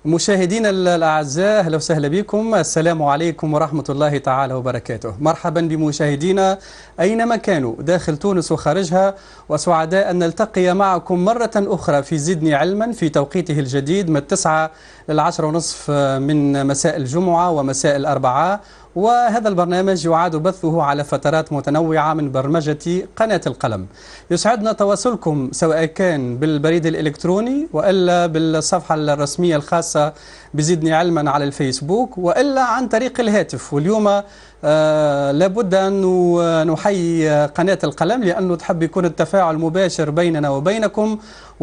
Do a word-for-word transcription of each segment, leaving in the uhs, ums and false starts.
مشاهدينا الأعزاء، أهلا وسهلا بكم. السلام عليكم ورحمة الله تعالى وبركاته. مرحبا بمشاهدينا أينما كانوا داخل تونس وخارجها، وسعداء أن نلتقي معكم مرة أخرى في زدني علما في توقيته الجديد من التسعة للعشرة ونصف من مساء الجمعة ومساء الأربعاء. وهذا البرنامج يعاد بثه على فترات متنوعة من برمجة قناة القلم. يسعدنا تواصلكم سواء كان بالبريد الإلكتروني وإلا بالصفحة الرسمية الخاصة بزدني علما على الفيسبوك وإلا عن طريق الهاتف. واليوم آه لابد أن نحيي قناة القلم لأنه تحب يكون التفاعل مباشر بيننا وبينكم،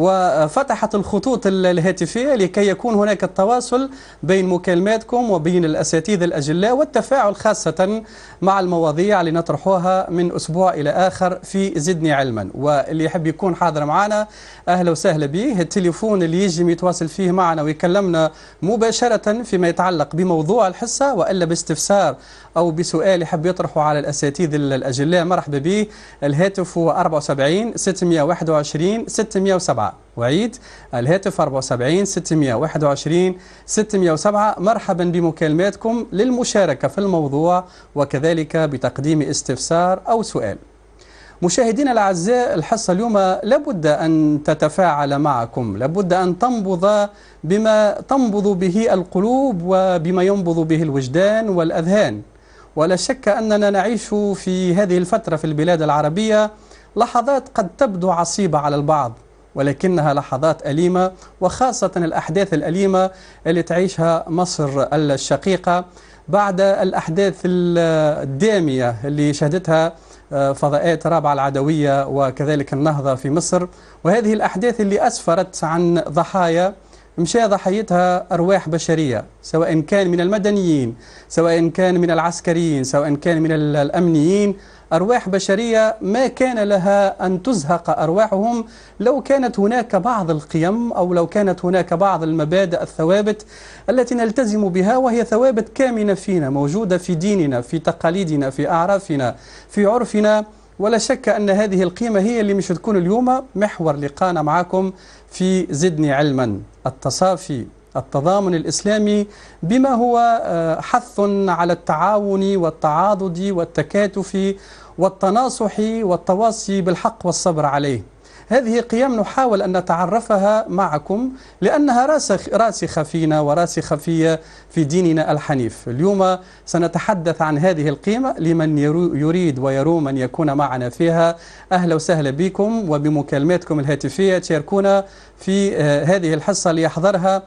وفتحت الخطوط الهاتفية لكي يكون هناك التواصل بين مكالماتكم وبين الأساتذة الأجلاء والتفاعل خاصة مع المواضيع اللي نطرحوها من أسبوع إلى آخر في زدني علما. واللي يحب يكون حاضر معنا أهلا وسهلا به. التليفون اللي يجي يتواصل فيه معنا ويكلمنا مباشرة فيما يتعلق بموضوع الحصة وإلا باستفسار أو بسؤال يحب يطرحه على الأساتذة الأجلاء، مرحبا به. الهاتف هو أربعة وسبعين ستمئة وواحد وعشرين ستمئة وسبعة. وعيد الهاتف أربعة وسبعين ستمئة وواحد وعشرين ستمئة وسبعة. مرحبا بمكالماتكم للمشاركة في الموضوع وكذلك بتقديم استفسار أو سؤال. مشاهدينا الأعزاء، الحصة اليوم لابد أن تتفاعل معكم، لابد أن تنبض بما تنبض به القلوب وبما ينبض به الوجدان والأذهان. ولا شك أننا نعيش في هذه الفترة في البلاد العربية لحظات قد تبدو عصيبة على البعض، ولكنها لحظات أليمة، وخاصة الأحداث الأليمة اللي تعيشها مصر الشقيقة بعد الأحداث الدامية اللي شهدتها فضاءات رابعة العدوية وكذلك النهضة في مصر. وهذه الأحداث اللي أسفرت عن ضحايا مشى ضحيتها أرواح بشرية، سواء كان من المدنيين، سواء كان من العسكريين، سواء كان من الأمنيين. أرواح بشرية ما كان لها أن تزهق أرواحهم لو كانت هناك بعض القيم أو لو كانت هناك بعض المبادئ الثوابت التي نلتزم بها، وهي ثوابت كامنة فينا، موجودة في ديننا، في تقاليدنا، في أعرافنا، في عرفنا. ولا شك أن هذه القيمة هي اللي مش تكون اليوم محور لقاءنا معكم في زدني علما. التصافي، التضامن الإسلامي بما هو حث على التعاون والتعاضد والتكاتف والتناصح والتواصي بالحق والصبر عليه. هذه قيم نحاول أن نتعرفها معكم لأنها راسخ راسخة فينا وراسخة في في ديننا الحنيف. اليوم سنتحدث عن هذه القيمة لمن يريد ويروم أن يكون معنا فيها. أهلا وسهلا بكم وبمكالماتكم الهاتفية. تشاركونا في هذه الحصة ليحضرها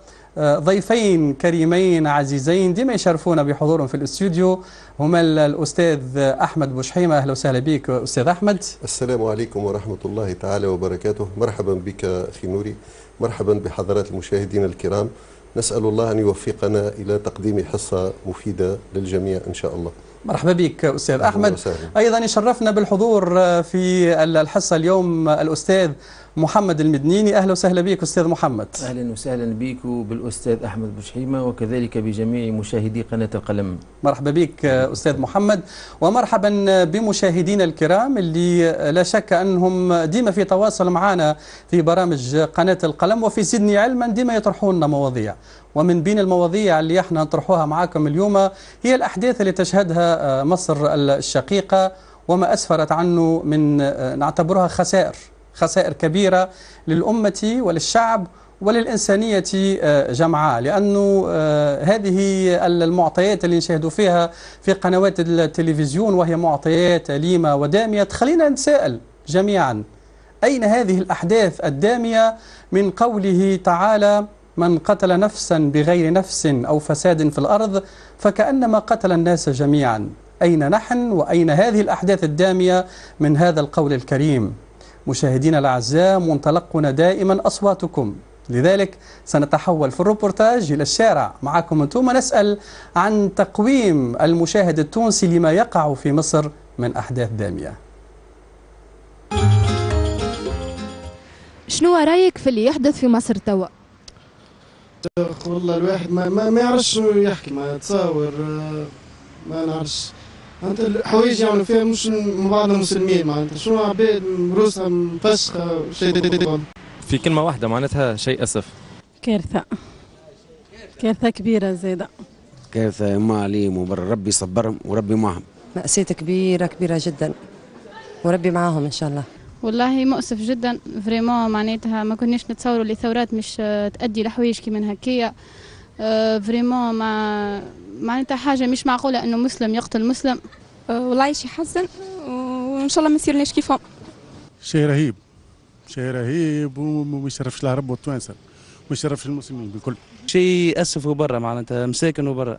ضيفين كريمين عزيزين ديما يشرفونا بحضورهم في الاستوديو، هما الأستاذ أحمد بوشحيمة. أهلا وسهلا بك أستاذ أحمد. السلام عليكم ورحمة الله تعالى وبركاته. مرحبا بك أخي نوري، مرحبا بحضرات المشاهدين الكرام. نسأل الله أن يوفقنا إلى تقديم حصة مفيدة للجميع إن شاء الله. مرحبا بك أستاذ أحمد. أيضا يشرفنا بالحضور في الحصة اليوم الأستاذ محمد المدنيني. أهلا وسهلا بك أستاذ محمد. أهلا وسهلا بك وبالأستاذ أحمد بوشحيمة وكذلك بجميع مشاهدي قناة القلم. مرحبا بك أستاذ محمد، ومرحبا بمشاهدينا الكرام اللي لا شك أنهم ديما في تواصل معنا في برامج قناة القلم وفي زدني علما، ديما يطرحون لنا مواضيع. ومن بين المواضيع اللي احنا نطرحوها معكم اليوم هي الأحداث اللي تشهدها مصر الشقيقة وما أسفرت عنه من نعتبرها خسائر خسائر كبيرة للأمة وللشعب وللإنسانية جمعاء، لأنه هذه المعطيات اللي نشاهدوا فيها في قنوات التلفزيون وهي معطيات أليمة ودامية تخلينا نتساءل جميعا: أين هذه الأحداث الدامية من قوله تعالى: من قتل نفسا بغير نفس أو فساد في الأرض فكأنما قتل الناس جميعا. أين نحن وأين هذه الأحداث الدامية من هذا القول الكريم؟ مشاهدينا الأعزاء، منطلقنا دائما أصواتكم، لذلك سنتحول في الروبورتاج إلى الشارع معكم أنتم، نسأل عن تقويم المشاهد التونسي لما يقع في مصر من أحداث دامية. شنو رأيك في اللي يحدث في مصر توا؟ والله الواحد ما ما, ما يعرفش شنو يحكي، ما تصور ما نعرفش. انت الحوايج يعملوا فيها مش من بعض المسلمين، معناتها شنو عباد روسها مفشخه شيء في كلمه واحده معناتها شيء اسف. كارثه. كارثة كبيرة زيادة. كارثة ما عليهم وبر ربي يصبرهم وربي معهم. مأساة كبيرة كبيرة جدا وربي معاهم إن شاء الله. والله مؤسف جدا فريمون، معناتها ما كناش نتصوروا اللي ثورات مش تأدي لحوايج كيما هكايا. أه فريمون ما معناتها حاجة مش معقولة إنه مسلم يقتل مسلم. أه والله شيء يحزن وإن شاء الله ما يصيرناش كيفهم. شيء رهيب شيء رهيب وما يشرفش العرب والتوانسه، ما يشرفش المسلمين بكل. شيء اسف وبرا معناتها مساكن وبرا،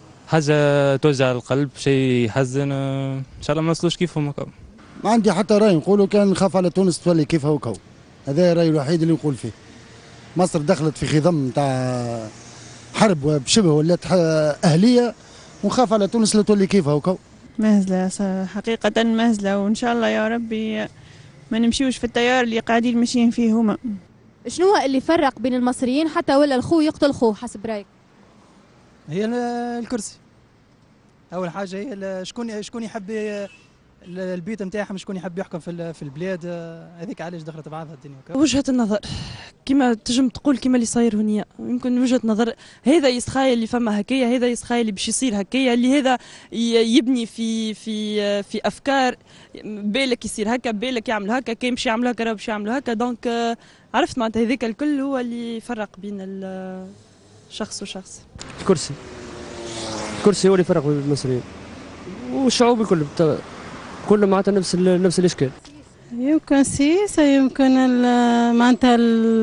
حاجه توجع القلب، شيء يحزن. ان شاء الله ما نوصلوش كيفهم هكا. ما عندي حتى راي، نقولوا كان نخاف على تونس تولي كيفها وكو، هذا الراي الوحيد اللي نقول فيه. مصر دخلت في خضم نتاع حرب بشبه ولات اهليه، ونخاف على تونس لا تولي كيفها وكو. مهزله حقيقه مهزله، وان شاء الله يا ربي ما نمشيوش في التيار اللي قاعدين ماشيين فيه هما. شنو هو اللي فرق بين المصريين حتى ولا الخو يقتل خوه حسب رايك؟ هي الكرسي. اول حاجه هي شكون شكون يحب البيت نتاعهم، شكون يحب يحكم في في البلاد، هذيك علاش دخلت بعضها الدنيا. وجهه النظر كما تجم تقول كما اللي صاير هنا، يمكن وجهه نظر هذا يسخايل اللي فما هكايا، هذا يسخايل اللي باش يصير هكايا، اللي هذا يبني في في في افكار، بالك يصير هكا، بالك يعمل هكا، كي يمشي يعمل هكا راه باش يعمل هكا. دونك عرفت معناتها هذاك الكل هو اللي يفرق بين الشخص وشخص. الكرسي الكرسي هو اللي فرق بين المصريين والشعوب الكل، كله معناتها نفس نفس الاشكال. يمكن سياسة، يمكن معناتها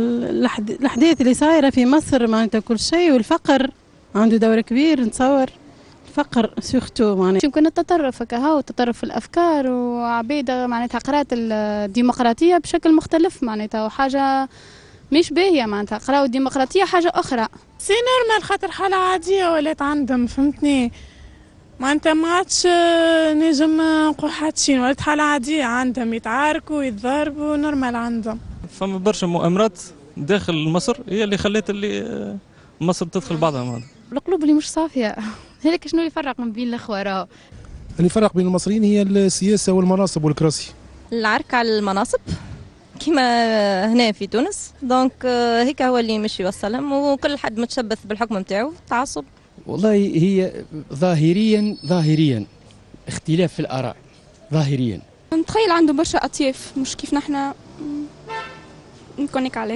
الأحداث اللي صايرة في مصر، معناتها كل شيء، والفقر عنده دور كبير نتصور. الفقر سورتو معناتها يمكن التطرف كهو، تطرف في الأفكار، وعبيد معناتها قرات الديمقراطية بشكل مختلف معناتها، وحاجة مش باهية معناتها، قراو الديمقراطية حاجة أخرى. سي نورمال خاطر حالة عادية ولات عندهم، فهمتني؟ معناتها ما عادش نجم نقول حاتشين، ولات حالة عادية عندهم، يتعاركوا يتضاربوا نورمال عندهم. فما برشا مؤامرات داخل مصر هي اللي خلت اللي مصر تدخل بعضها هذا. القلوب اللي مش صافية، هذاك شنو اللي يفرق من بين الأخوة راهو؟ اللي يفرق بين المصريين هي السياسة والمناصب والكراسي. العرك على المناصب كما هنا في تونس، دونك هيك هو اللي مش يوصلهم، وكل حد متشبث بالحكم نتاعو، تعصب. والله هي ظاهريا ظاهريا اختلاف في الآراء ظاهريا. نتخيل عنده برشا أطياف مش كيف نحنا نكونك عليه.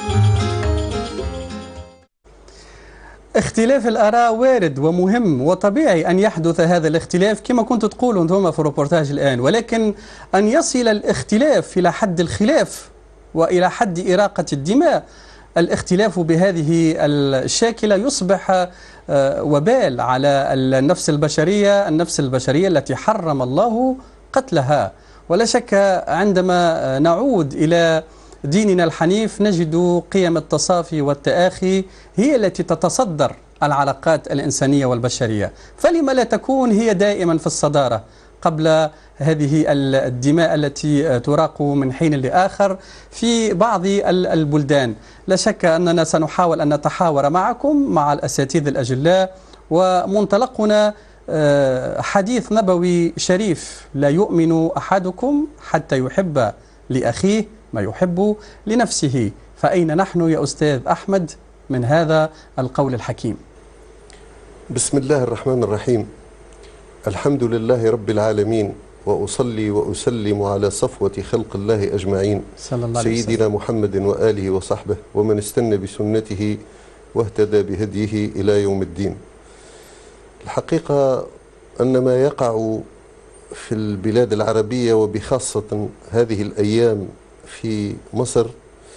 اختلاف الآراء وارد ومهم وطبيعي أن يحدث هذا الاختلاف كما كنت تقولوا أنتم في الروبورتاج الآن، ولكن أن يصل الاختلاف إلى حد الخلاف وإلى حد إراقة الدماء، الاختلاف بهذه الشاكلة يصبح وبال على النفس البشرية، النفس البشرية التي حرم الله قتلها. ولا شك عندما نعود إلى ديننا الحنيف نجد قيم التصافي والتآخي هي التي تتصدر العلاقات الإنسانية والبشرية، فلما لا تكون هي دائما في الصدارة قبل هذه الدماء التي تراق من حين لآخر في بعض البلدان. لا شك أننا سنحاول أن نتحاور معكم مع الأساتذة الأجلاء، ومنطلقنا حديث نبوي شريف: لا يؤمن أحدكم حتى يحب لأخيه ما يحب لنفسه. فأين نحن يا أستاذ أحمد من هذا القول الحكيم؟ بسم الله الرحمن الرحيم. الحمد لله رب العالمين، وأصلي وأسلم على صفوة خلق الله أجمعين، صلى الله عليه سيدنا وسلم. محمد وآله وصحبه ومن استنى بسنته واهتدى بهديه إلى يوم الدين. الحقيقة أن ما يقع في البلاد العربية وبخاصة هذه الأيام في مصر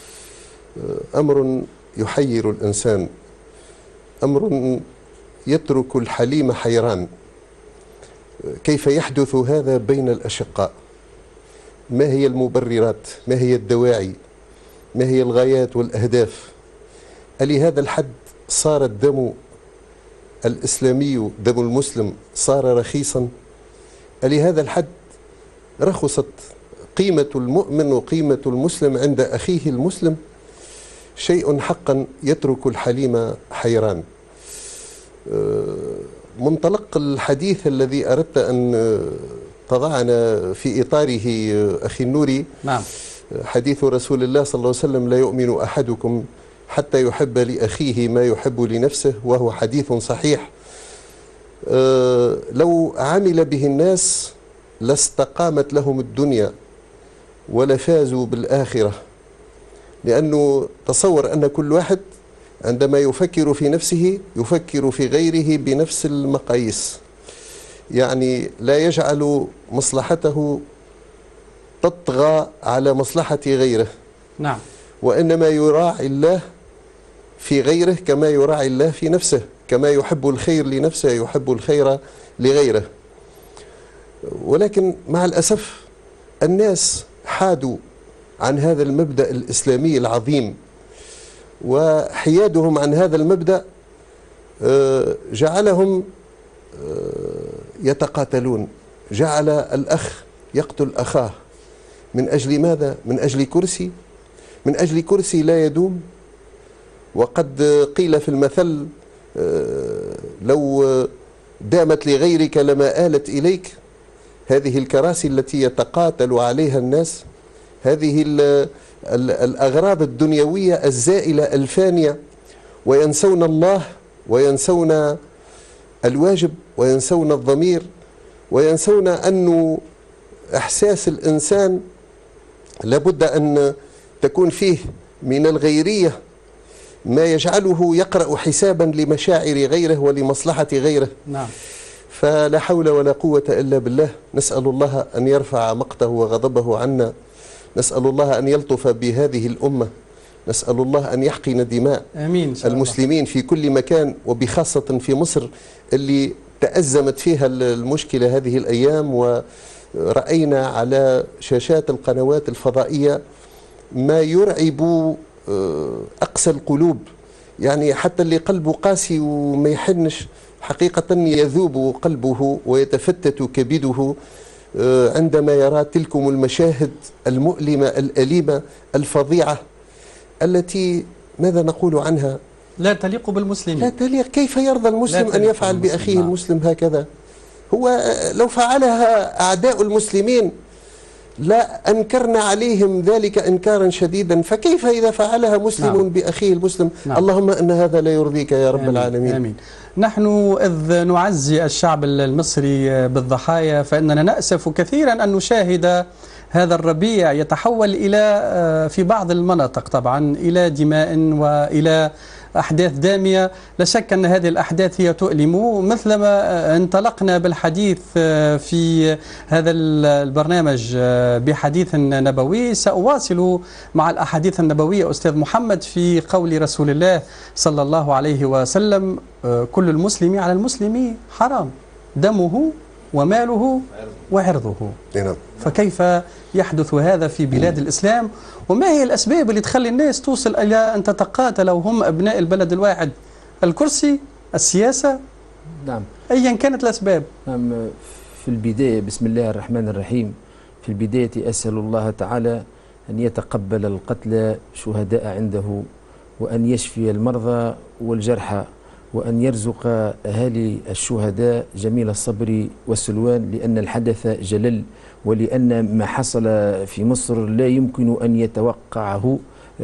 أمر يحير الإنسان، أمر يترك الحليم حيران. كيف يحدث هذا بين الأشقاء؟ ما هي المبررات؟ ما هي الدواعي؟ ما هي الغايات والأهداف؟ ألهذا الحد صار الدم الإسلامي، دم المسلم، صار رخيصا؟ ألهذا الحد رخصت قيمة المؤمن وقيمة المسلم عند أخيه المسلم؟ شيء حقا يترك الحليم حيران. منطلق الحديث الذي أردت أن تضعنا في إطاره أخي النوري، نعم، حديث رسول الله صلى الله عليه وسلم: لا يؤمن أحدكم حتى يحب لأخيه ما يحب لنفسه، وهو حديث صحيح. أه لو عمل به الناس لاستقامت لهم الدنيا ولفازوا بالآخرة، لأنه تصور أن كل واحد عندما يفكر في نفسه يفكر في غيره بنفس المقاييس، يعني لا يجعل مصلحته تطغى على مصلحة غيره. نعم. وإنما يراعي الله في غيره كما يراعي الله في نفسه، كما يحب الخير لنفسه يحب الخير لغيره. ولكن مع الأسف الناس حادوا عن هذا المبدأ الإسلامي العظيم، وحيادهم عن هذا المبدأ جعلهم يتقاتلون، جعل الأخ يقتل أخاه. من أجل ماذا؟ من أجل كرسي، من أجل كرسي لا يدوم. وقد قيل في المثل لو دامت لغيرك لما آلت إليك. هذه الكراسي التي يتقاتل عليها الناس، هذه الأغراض الدنيوية الزائلة الفانية، وينسون الله وينسون الواجب وينسون الضمير، وينسون أن إحساس الإنسان لابد أن تكون فيه من الغيرية ما يجعله يقرأ حسابا لمشاعر غيره ولمصلحة غيره. نعم. فلا حول ولا قوة إلا بالله. نسأل الله أن يرفع مقته وغضبه عنا، نسأل الله أن يلطف بهذه الأمة، نسأل الله أن يحقن دماء آمين المسلمين في كل مكان، وبخاصة في مصر اللي تأزمت فيها المشكلة هذه الأيام. ورأينا على شاشات القنوات الفضائية ما يرعب أقسى القلوب، يعني حتى اللي قلبه قاسي وما يحنش حقيقة يذوب قلبه ويتفتت كبده عندما يرى تلكم المشاهد المؤلمة الأليمة الفظيعة التي ماذا نقول عنها؟ لا تليق بالمسلمين. لا تليق. كيف يرضى المسلم أن يفعل بأخيه المسلم هكذا؟ هو لو فعلها أعداء المسلمين لا أنكرنا عليهم ذلك إنكارا شديدا، فكيف إذا فعلها مسلم نعم. بأخيه المسلم؟ نعم. اللهم أن هذا لا يرضيك يا رب آمين. العالمين. آمين. نحن إذ نعزي الشعب المصري بالضحايا فإننا نأسف كثيرا أن نشاهد هذا الربيع يتحول إلى في بعض المناطق طبعا إلى دماء وإلى أحداث دامية. لا شك أن هذه الأحداث هي تؤلم. مثلما انطلقنا بالحديث في هذا البرنامج بحديث نبوي، سأواصل مع الأحاديث النبوية أستاذ محمد في قول رسول الله صلى الله عليه وسلم: كل المسلم على المسلم حرام، دمه وماله وعرضه. فكيف يحدث هذا في بلاد الإسلام؟ وما هي الأسباب اللي تخلي الناس توصل إلى أن تتقاتل وهم أبناء البلد الواحد؟ الكرسي، السياسة، نعم، أيا كانت الأسباب. نعم. في البداية بسم الله الرحمن الرحيم. في البداية أسأل الله تعالى أن يتقبل القتلى شهداء عنده، وأن يشفي المرضى والجرحى، وأن يرزق أهالي الشهداء جميل الصبر والسلوان، لأن الحدث جلل، ولأن ما حصل في مصر لا يمكن أن يتوقعه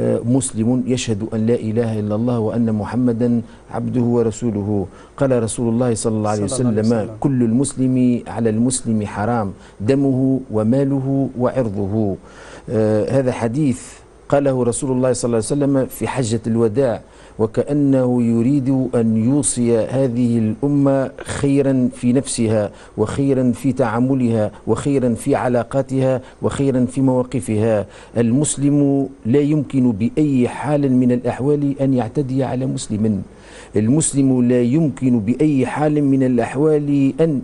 مسلم يشهد أن لا إله إلا الله وأن محمدا عبده ورسوله. قال رسول الله صلى الله عليه وسلم: كل المسلم على المسلم حرام، دمه وماله وعرضه. آه هذا حديث قاله رسول الله صلى الله عليه وسلم في حجة الوداع، وكأنه يريد أن يوصي هذه الأمة خيرا في نفسها، وخيرا في تعاملها، وخيرا في علاقاتها، وخيرا في مواقفها. المسلم لا يمكن بأي حال من الأحوال أن يعتدي على مسلم. المسلم لا يمكن بأي حال من الأحوال أن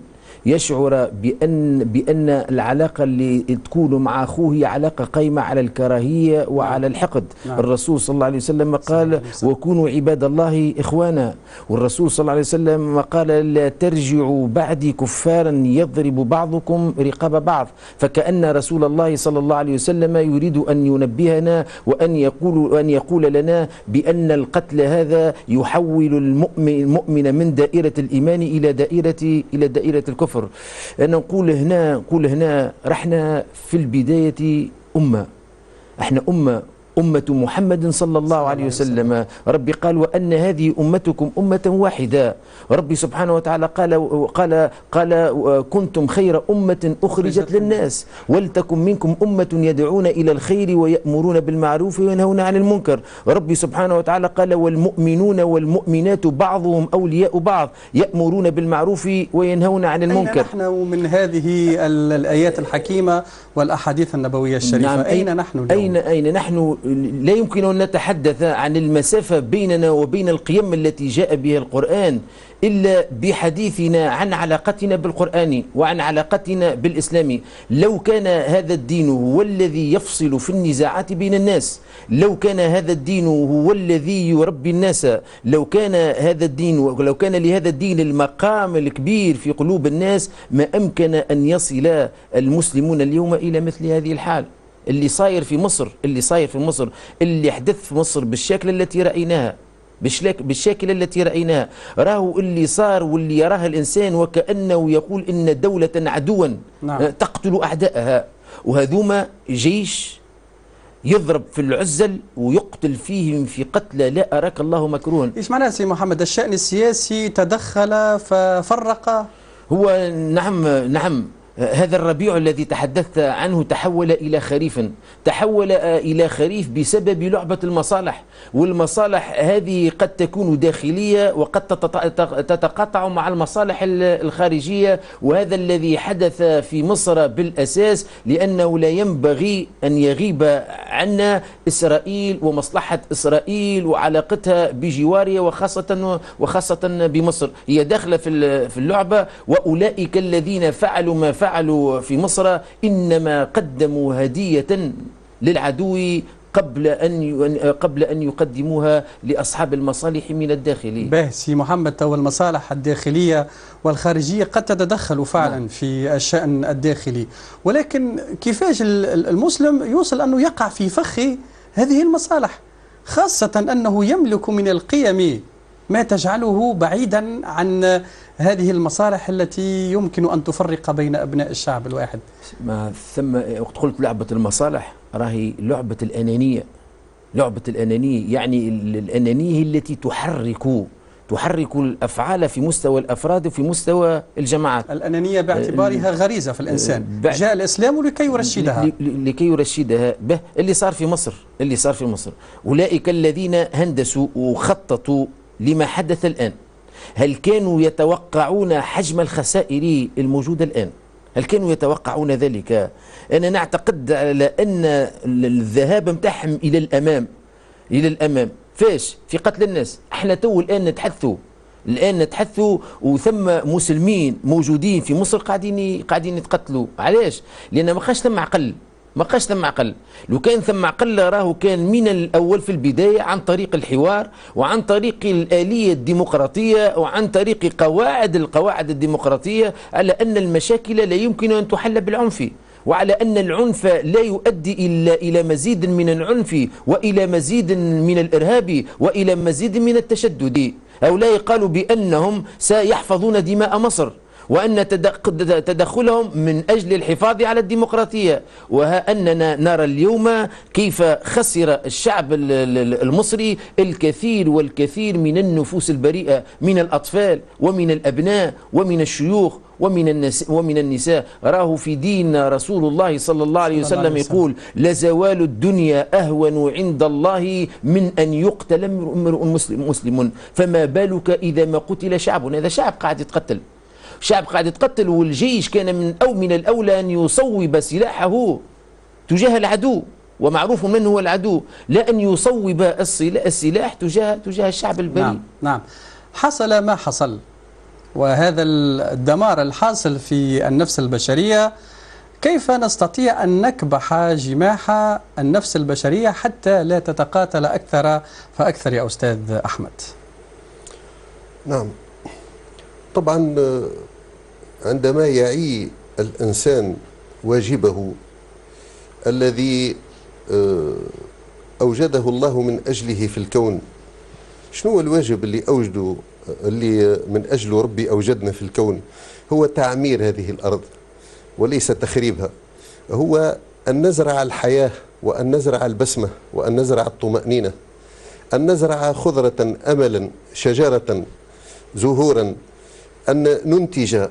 يشعر بأن بأن العلاقة اللي تكون مع أخوه هي علاقة قائمة على الكراهية وعلى الحقد. نعم. الرسول صلى الله عليه وسلم قال: وكونوا عباد الله إخوانا. والرسول صلى الله عليه وسلم قال: لا ترجعوا بعدي كفارا يضرب بعضكم رقاب بعض. فكأن رسول الله صلى الله عليه وسلم يريد أن ينبهنا وأن يقول وأن يقول لنا بأن القتل هذا يحول المؤمن, المؤمن من دائرة الإيمان إلى دائرة إلى دائرة الكفر. أنا نقول هنا نقول هنا رحنا في البداية أمة، احنا أمة أمة محمد صلى الله عليه وسلم. ربي قال وأن هذه أمتكم أمة واحدة. ربي سبحانه وتعالى قال قال قال كنتم خير أمة أخرجت للناس ولتكن منكم أمة يدعون إلى الخير ويأمرون بالمعروف وينهون عن المنكر. ربي سبحانه وتعالى قال والمؤمنون والمؤمنات بعضهم أولياء بعض يأمرون بالمعروف وينهون عن المنكر. أين نحن من هذه الآيات الحكيمة والأحاديث النبوية الشريفة؟ نعم. أين نحن اليوم؟ أين أين نحن؟ لا يمكن أن نتحدث عن المسافة بيننا وبين القيم التي جاء بها القرآن إلا بحديثنا عن علاقتنا بالقرآن وعن علاقتنا بالإسلام. لو كان هذا الدين هو الذي يفصل في النزاعات بين الناس، لو كان هذا الدين هو الذي يربي الناس، لو كان هذا الدين ولو كان لهذا الدين المقام الكبير في قلوب الناس، ما أمكن أن يصل المسلمون اليوم إلى مثل هذه الحال. اللي صاير في مصر اللي صاير في مصر اللي حدث في مصر بالشكل التي رأيناها بالشكل التي رأيناها، راهو اللي صار واللي يراه الإنسان وكأنه يقول إن دولة عدوا نعم. تقتل أعداءها، وهذوما جيش يضرب في العزل ويقتل فيهم في قتلى لا أراك الله مكروها. إيش معناه سي محمد؟ الشأن السياسي تدخل ففرق؟ هو نعم نعم هذا الربيع الذي تحدثت عنه تحول إلى خريف، تحول إلى خريف بسبب لعبة المصالح، والمصالح هذه قد تكون داخلية وقد تتقاطع مع المصالح الخارجية، وهذا الذي حدث في مصر بالأساس، لأنه لا ينبغي أن يغيب عنا إسرائيل ومصلحة إسرائيل وعلاقتها بجوارها وخاصة وخاصة بمصر. هي داخلة في اللعبة، وأولئك الذين فعلوا ما فعلوا في مصر إنما قدموا هدية للعدو قبل أن قبل أن يقدموها لأصحاب المصالح من الداخل. به سي محمد، تو المصالح الداخلية والخارجية قد تتدخل فعلا نعم. في الشأن الداخلي، ولكن كيفاش المسلم يوصل أنه يقع في فخ هذه المصالح، خاصة أنه يملك من القيم ما تجعله بعيدا عن هذه المصالح التي يمكن أن تفرق بين أبناء الشعب الواحد؟ ما ثم وقت قلت لعبة المصالح راهي لعبة الأنانية، لعبة الأنانية يعني الأنانية التي تحرك تحرك الأفعال في مستوى الأفراد وفي مستوى الجماعات. الأنانية باعتبارها غريزة في الإنسان، جاء الإسلام لكي يرشدها لكي يرشدها. به اللي صار في مصر اللي صار في مصر أولئك الذين هندسوا وخططوا لما حدث الآن، هل كانوا يتوقعون حجم الخسائر الموجودة الآن؟ هل كانوا يتوقعون ذلك؟ أنا نعتقد على أن الذهاب متاعهم إلى الأمام إلى الأمام فاش في قتل الناس. احنا تو الآن نتحدثوا الآن نتحدثوا وثم مسلمين موجودين في مصر قاعدين قاعدين يتقتلوا. علاش؟ لأن ما خاش ثم عقل ما بقاش ثم عقل. لو كان ثم عقل راهو كان من الأول في البداية عن طريق الحوار وعن طريق الآلية الديمقراطية وعن طريق قواعد القواعد الديمقراطية على أن المشاكل لا يمكن أن تحل بالعنف، وعلى أن العنف لا يؤدي إلا إلى مزيد من العنف وإلى مزيد من الإرهاب وإلى مزيد من التشدد. هؤلاء قالوا بأنهم سيحفظون دماء مصر وأن تدخلهم من أجل الحفاظ على الديمقراطية، وها أننا نرى اليوم كيف خسر الشعب المصري الكثير والكثير من النفوس البريئة من الأطفال ومن الأبناء ومن الشيوخ ومن النساء ومن النساء. راه في دين رسول الله صلى الله عليه وسلم يقول لزوال الدنيا أهون عند الله من أن يقتل امرؤ مسلم مسلم فما بالك إذا ما قتل شعب. هذا شعب قاعد يتقتل، شعب قاعد يتقتل، والجيش كان من أو من الأولى أن يصوب سلاحه تجاه العدو، ومعروف من هو العدو، لا أن يصوب السلاح تجاه تجاه الشعب البريء. نعم نعم. حصل ما حصل، وهذا الدمار الحاصل في النفس البشرية، كيف نستطيع أن نكبح جماح النفس البشرية حتى لا تتقاتل أكثر فأكثر يا أستاذ أحمد؟ نعم طبعا، عندما يعي الإنسان واجبه الذي أوجده الله من أجله في الكون، شنو هو الواجب اللي أوجده اللي من أجله ربي أوجدنا في الكون؟ هو تعمير هذه الأرض وليس تخريبها، هو أن نزرع الحياة وأن نزرع البسمة، وأن نزرع الطمأنينة، أن نزرع خضرة أملا، شجرة، زهورا، أن ننتج،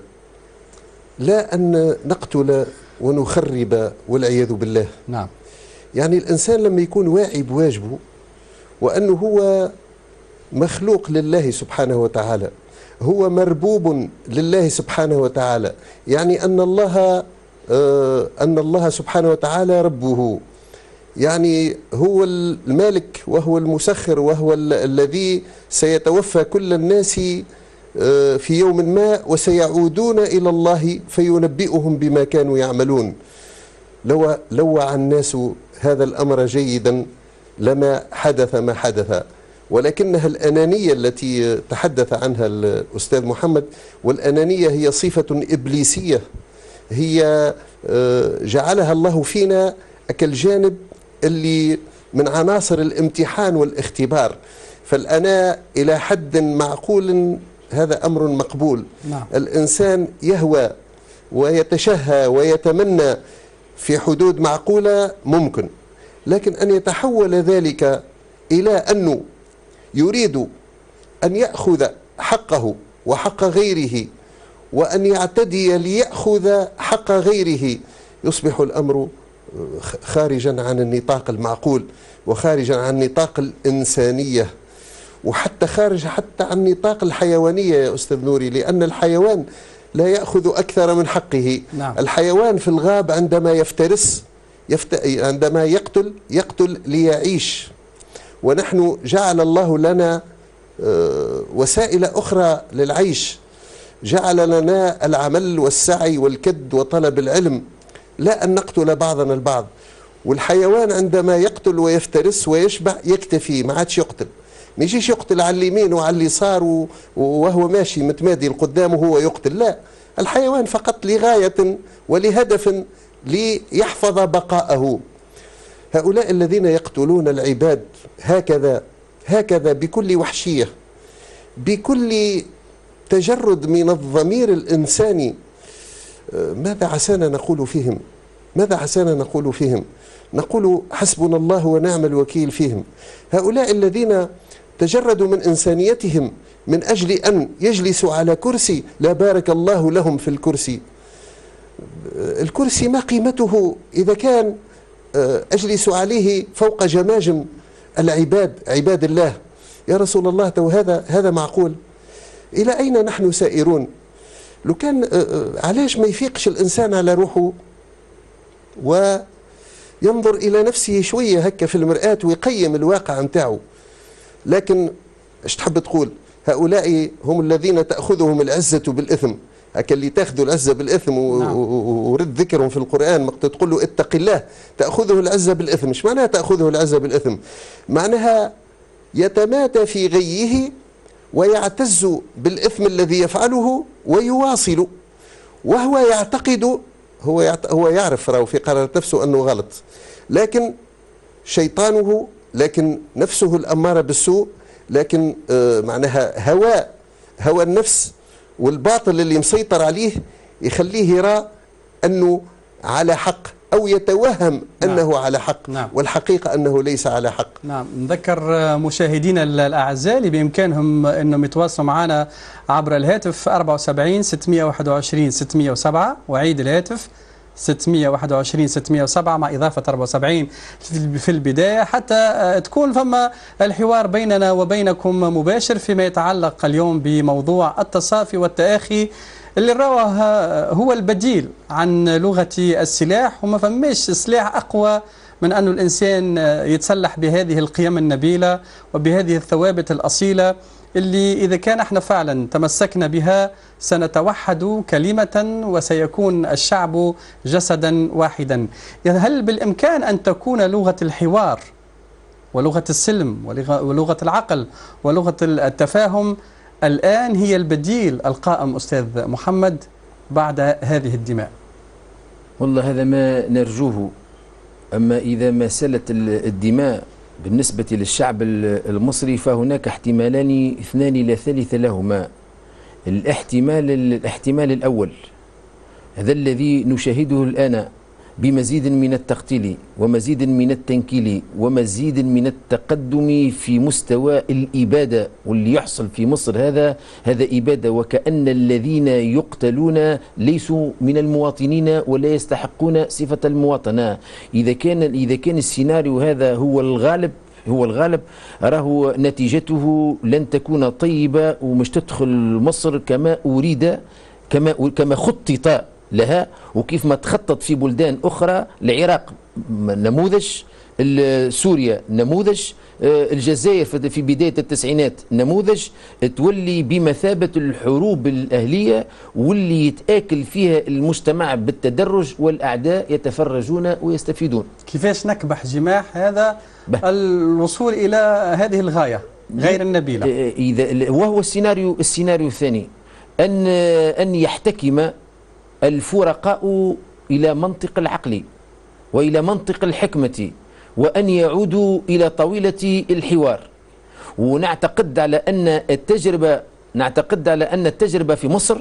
لا أن نقتل ونخرب والعياذ بالله. نعم. يعني الإنسان لما يكون واعي بواجبه وأنه هو مخلوق لله سبحانه وتعالى، هو مربوب لله سبحانه وتعالى، يعني أن الله آه أن الله سبحانه وتعالى ربه، يعني هو المالك وهو المسخر وهو الذي سيتوفى كل الناس آه في يوم ما وسيعودون إلى الله فينبئهم بما كانوا يعملون. لو لوع الناس هذا الأمر جيدا لما حدث ما حدث، ولكنها الأنانية التي تحدث عنها الأستاذ محمد، والأنانية هي صفة إبليسية، هي جعلها الله فينا كالجانب اللي من عناصر الامتحان والاختبار. فالأناء إلى حد معقول هذا أمر مقبول. نعم. الإنسان يهوى ويتشهى ويتمنى في حدود معقولة ممكن، لكن أن يتحول ذلك إلى أنه يريد أن يأخذ حقه وحق غيره وأن يعتدي ليأخذ حق غيره، يصبح الأمر خارجا عن النطاق المعقول وخارجا عن نطاق الإنسانية، وحتى خارج حتى عن نطاق الحيوانية يا أستاذ نوري، لأن الحيوان لا يأخذ أكثر من حقه. نعم. الحيوان في الغاب عندما يفترس يفت... عندما يقتل يقتل ليعيش، ونحن جعل الله لنا وسائل أخرى للعيش، جعل لنا العمل والسعي والكد وطلب العلم، لا أن نقتل بعضنا البعض. والحيوان عندما يقتل ويفترس ويشبع يكتفي، ما عادش يقتل، ما يجيش يقتل على اليمين وعلى اليسار وهو ماشي متمادي لقدامه وهو يقتل، لا، الحيوان فقط لغاية ولهدف ليحفظ بقاءه. هؤلاء الذين يقتلون العباد هكذا هكذا بكل وحشية، بكل تجرد من الضمير الإنساني، ماذا عسانا نقول فيهم؟ ماذا عسانا نقول فيهم؟ نقول حسبنا الله ونعم الوكيل فيهم. هؤلاء الذين تجردوا من إنسانيتهم من أجل أن يجلسوا على كرسي، لا بارك الله لهم في الكرسي. الكرسي ما قيمته إذا كان أجلس عليه فوق جماجم العباد عباد الله؟ يا رسول الله، تو هذا هذا معقول؟ إلى أين نحن سائرون؟ لو كان علاش ما يفيقش الإنسان على روحه وينظر إلى نفسه شوية هكا في المرآة ويقيم الواقع نتاعو؟ لكن ايش تحب تقول؟ هؤلاء هم الذين تأخذهم العزة بالإثم، هكا اللي تاخذوا العزة بالإثم ورد ذكرهم في القرآن، تقول له اتق الله، تأخذه العزة بالإثم. ايش معناها تأخذه العزة بالإثم؟ معناها يتماتى في غيه ويعتز بالإثم الذي يفعله ويواصل، وهو يعتقد، هو يعت... هو يعرف راهو في قرار نفسه أنه غلط، لكن شيطانه، لكن نفسه الأمارة بالسوء، لكن آه معناها هوى هوى النفس والباطل اللي مسيطر عليه يخليه يرى أنه على حق أو يتوهم أنه نعم. على حق. نعم. والحقيقة أنه ليس على حق. نعم. نذكر مشاهدينا الأعزاء اللي بإمكانهم أنهم يتواصلوا معنا عبر الهاتف أربعة وسبعين ستمئة وواحد وعشرين ستمئة وسبعة، وعيد الهاتف ستمئة وواحد وعشرين ستمئة وسبعة مع إضافة أربعة وسبعين في البداية، حتى تكون فما الحوار بيننا وبينكم مباشر فيما يتعلق اليوم بموضوع التصافي والتآخي اللي رواه هو البديل عن لغة السلاح، وما فماش سلاح أقوى من أن الإنسان يتسلح بهذه القيم النبيلة وبهذه الثوابت الأصيلة اللي إذا كان احنا فعلا تمسكنا بها سنتوحد كلمة وسيكون الشعب جسدا واحدا. هل بالإمكان أن تكون لغة الحوار ولغة السلم ولغة العقل ولغة التفاهم الآن هي البديل القائم أستاذ محمد بعد هذه الدماء؟ والله هذا ما نرجوه، أما إذا ما سلت الدماء بالنسبة للشعب المصري فهناك احتمالان اثنان لا ثالث لهما. الاحتمال الاحتمال الأول هذا الذي نشاهده الآن بمزيد من التقتيل ومزيد من التنكيل ومزيد من التقدم في مستوى الإبادة. واللي يحصل في مصر هذا هذا إبادة، وكأن الذين يقتلون ليسوا من المواطنين ولا يستحقون صفة المواطنة. إذا كان إذا كان السيناريو هذا هو الغالب هو الغالب راه نتيجته لن تكون طيبة، ومش تدخل مصر كما أريد كما كما خطط لها، وكيف ما تخطط في بلدان أخرى. العراق نموذج، سوريا نموذج، الجزائر في بداية التسعينات نموذج، تولي بمثابة الحروب الأهلية واللي يتآكل فيها المجتمع بالتدرج والأعداء يتفرجون ويستفيدون. كيفاش نكبح جماح هذا الوصول إلى هذه الغاية غير النبيلة؟ إذا وهو السيناريو السيناريو الثاني أن أن يحتكم الفرقاء إلى منطق العقل وإلى منطق الحكمة، وأن يعودوا إلى طاولة الحوار. ونعتقد على أن التجربة نعتقد على أن التجربة في مصر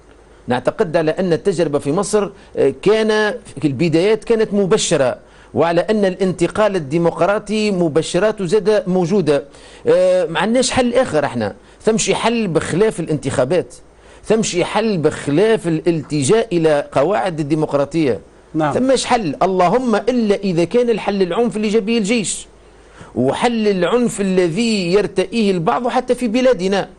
نعتقد على أن التجربة في مصر كان في البدايات كانت مبشرة، وعلى أن الانتقال الديمقراطي مبشرات زاد موجودة. ما عندناش حل آخر، احنا ثمشي حل بخلاف الانتخابات، ثمشي حل بخلاف الالتجاء إلى قواعد الديمقراطية. نعم. ثماش حل، اللهم إلا إذا كان الحل العنف اللي جاب به الجيش، وحل العنف الذي يرتئيه البعض حتى في بلادنا،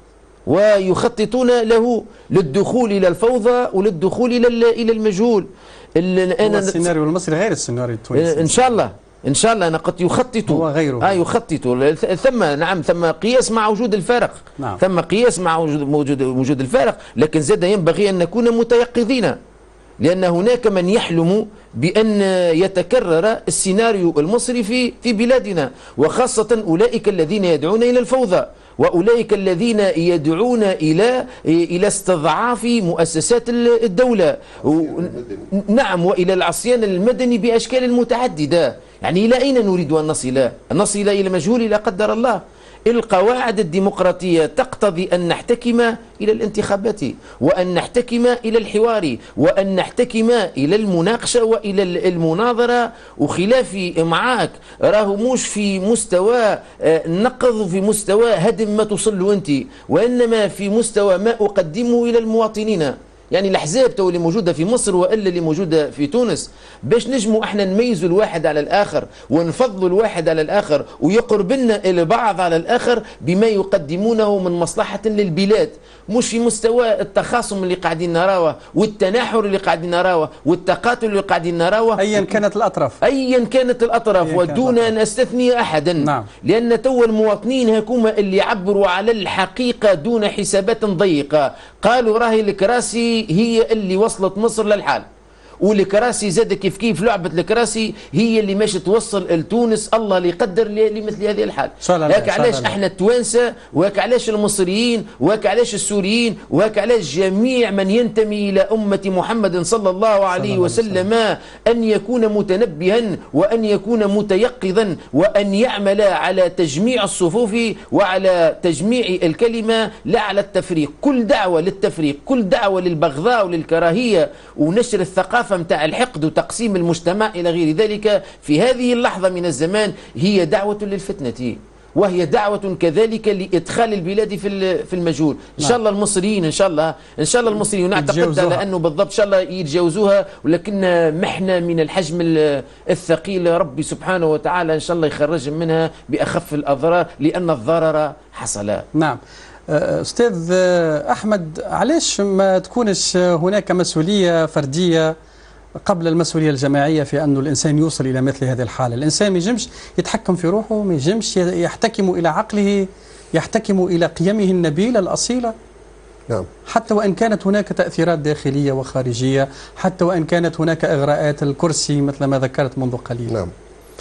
ويخططون له للدخول إلى الفوضى وللدخول إلى إلى المجهول. أنا السيناريو المصري غير السيناريو التونسي. إن شاء الله إن شاء الله أنا قد يخطط هو غيره. آه يخطط ثم نعم ثم قياس مع وجود الفارق. نعم. ثم قياس مع وجود وجود الفارق، لكن زاد ينبغي أن نكون متيقظين، لأن هناك من يحلم بأن يتكرر السيناريو المصري في في بلادنا، وخاصة أولئك الذين يدعون إلى الفوضى، وأولئك الذين يدعون إلى إلى استضعاف مؤسسات الدولة، نعم، وإلى العصيان المدني بأشكال متعددة. يعني إلى أين نريد أن نصل؟ نصل إلى مجهول لا قدر الله. القواعد الديمقراطية تقتضي أن نحتكم إلى الانتخابات، وأن نحتكم إلى الحوار، وأن نحتكم إلى المناقشة وإلى المناظرة. وخلافي معاك راه مش في مستوى نقض، في مستوى هدم ما توصل أنت، وإنما في مستوى ما أقدمه إلى المواطنين. يعني الأحزاب تو اللي موجودة في مصر وإلا اللي موجودة في تونس، باش نجموا احنا نميزوا الواحد على الآخر ونفضلوا الواحد على الآخر ويقربنا البعض على الآخر بما يقدمونه من مصلحة للبلاد، مش في مستوى التخاصم اللي قاعدين نراوه والتناحر اللي قاعدين نراوه والتقاتل اللي قاعدين نراوه، أيا كانت الأطراف أيا كانت الأطراف ودون أن أستثني أحدا. نعم. لأن تو المواطنين هكما اللي يعبروا على الحقيقة دون حسابات ضيقة، قالوا راهي الكراسي هي اللي وصلت مصر للحال، والكراسي زاد كيف كيف لعبة الكراسي هي اللي ماشي توصل لتونس، الله اللي يقدر لمثل هذه الحال. هاك علاش احنا التوانسة، وهاك علاش المصريين، وهاك علاش السوريين، وهاك علاش جميع من ينتمي إلى أمة محمد صلى الله عليه وسلم أن يكون متنبها وأن يكون متيقظا وأن يعمل على تجميع الصفوف وعلى تجميع الكلمة لا على التفريق. كل دعوة للتفريق، كل دعوة للبغضاء وللكراهية ونشر الثقافة متاع الحقد وتقسيم المجتمع إلى غير ذلك في هذه اللحظة من الزمان هي دعوة للفتنة، وهي دعوة كذلك لإدخال البلاد في في المجهول. إن شاء الله المصريين إن شاء الله إن شاء الله المصريين ونعتقد على أنه بالضبط إن شاء الله يتجاوزوها، ولكن محنة من الحجم الثقيل ربي سبحانه وتعالى إن شاء الله يخرج منها بأخف الأضرار، لأن الضرر حصل. نعم. أستاذ أحمد، علاش ما تكونش هناك مسؤولية فردية قبل المسؤولية الجماعية في أن الإنسان يوصل إلى مثل هذه الحالة؟ الإنسان ما يجمش يتحكم في روحه، ما يجمش يحتكم إلى عقله، يحتكم إلى قيمه النبيلة الأصيلة. نعم. حتى وإن كانت هناك تأثيرات داخلية وخارجية، حتى وإن كانت هناك إغراءات الكرسي مثل ما ذكرت منذ قليل. نعم.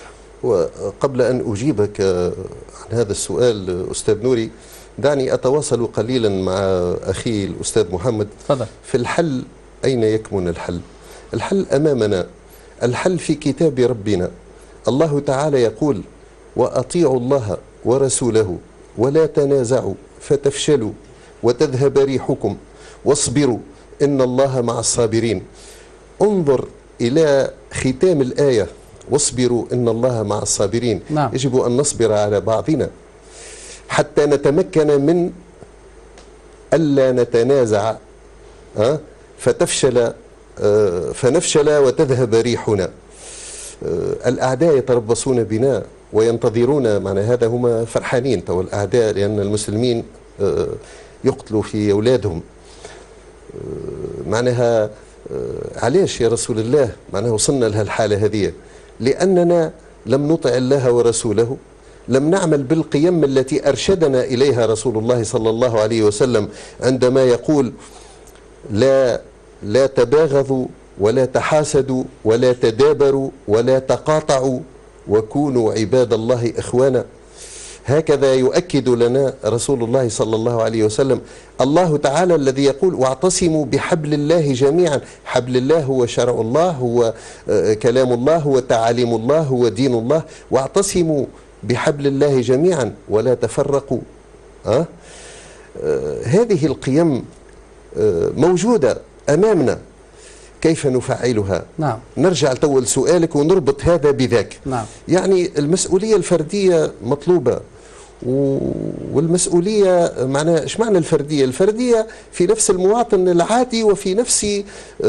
وقبل أن أجيبك عن هذا السؤال أستاذ نوري، دعني أتواصل قليلا مع أخي الأستاذ محمد. فضل. في الحل، أين يكمن الحل؟ الحل أمامنا، الحل في كتاب ربنا. الله تعالى يقول: وأطيعوا الله ورسوله ولا تنازعوا فتفشلوا وتذهب ريحكم واصبروا إن الله مع الصابرين. انظر إلى ختام الآية واصبروا إن الله مع الصابرين. نعم. يجب أن نصبر على بعضنا حتى نتمكن من ألا نتنازع أه؟ فتفشل أه فنفشل وتذهب ريحنا. أه الأعداء يتربصون بنا وينتظرون، معنى هذا هم فرحانين تو الأعداء لأن المسلمين أه يقتلوا في أولادهم. أه معناها أه علاش يا رسول الله معناها وصلنا لها الحالة هذه؟ لأننا لم نطع الله ورسوله، لم نعمل بالقيم التي أرشدنا إليها رسول الله صلى الله عليه وسلم عندما يقول لا لا تباغضوا ولا تحاسدوا ولا تدابروا ولا تقاطعوا وكونوا عباد الله إخوانا. هكذا يؤكد لنا رسول الله صلى الله عليه وسلم. الله تعالى الذي يقول واعتصموا بحبل الله جميعا. حبل الله هو شرع الله، هو كلام الله، هو تعاليم الله، هو دين الله. واعتصموا بحبل الله جميعا ولا تفرقوا. أه؟ أه هذه القيم أه موجودة أمامنا، كيف نفعلها؟ نعم. نرجع لتول سؤالك ونربط هذا بذاك. نعم. يعني المسؤولية الفردية مطلوبة، والمسؤولية معناها ايش معنى الفردية؟ الفردية في نفس المواطن العادي وفي نفس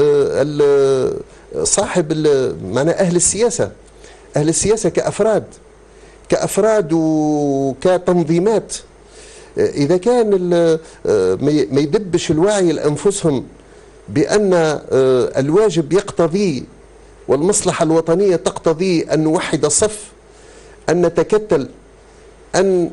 صاحب معناها أهل السياسة. أهل السياسة كأفراد كأفراد وكتنظيمات. إذا كان ما يدبش الوعي لأنفسهم بأن الواجب يقتضي والمصلحة الوطنية تقتضي أن نوحد الصف، أن نتكتل، أن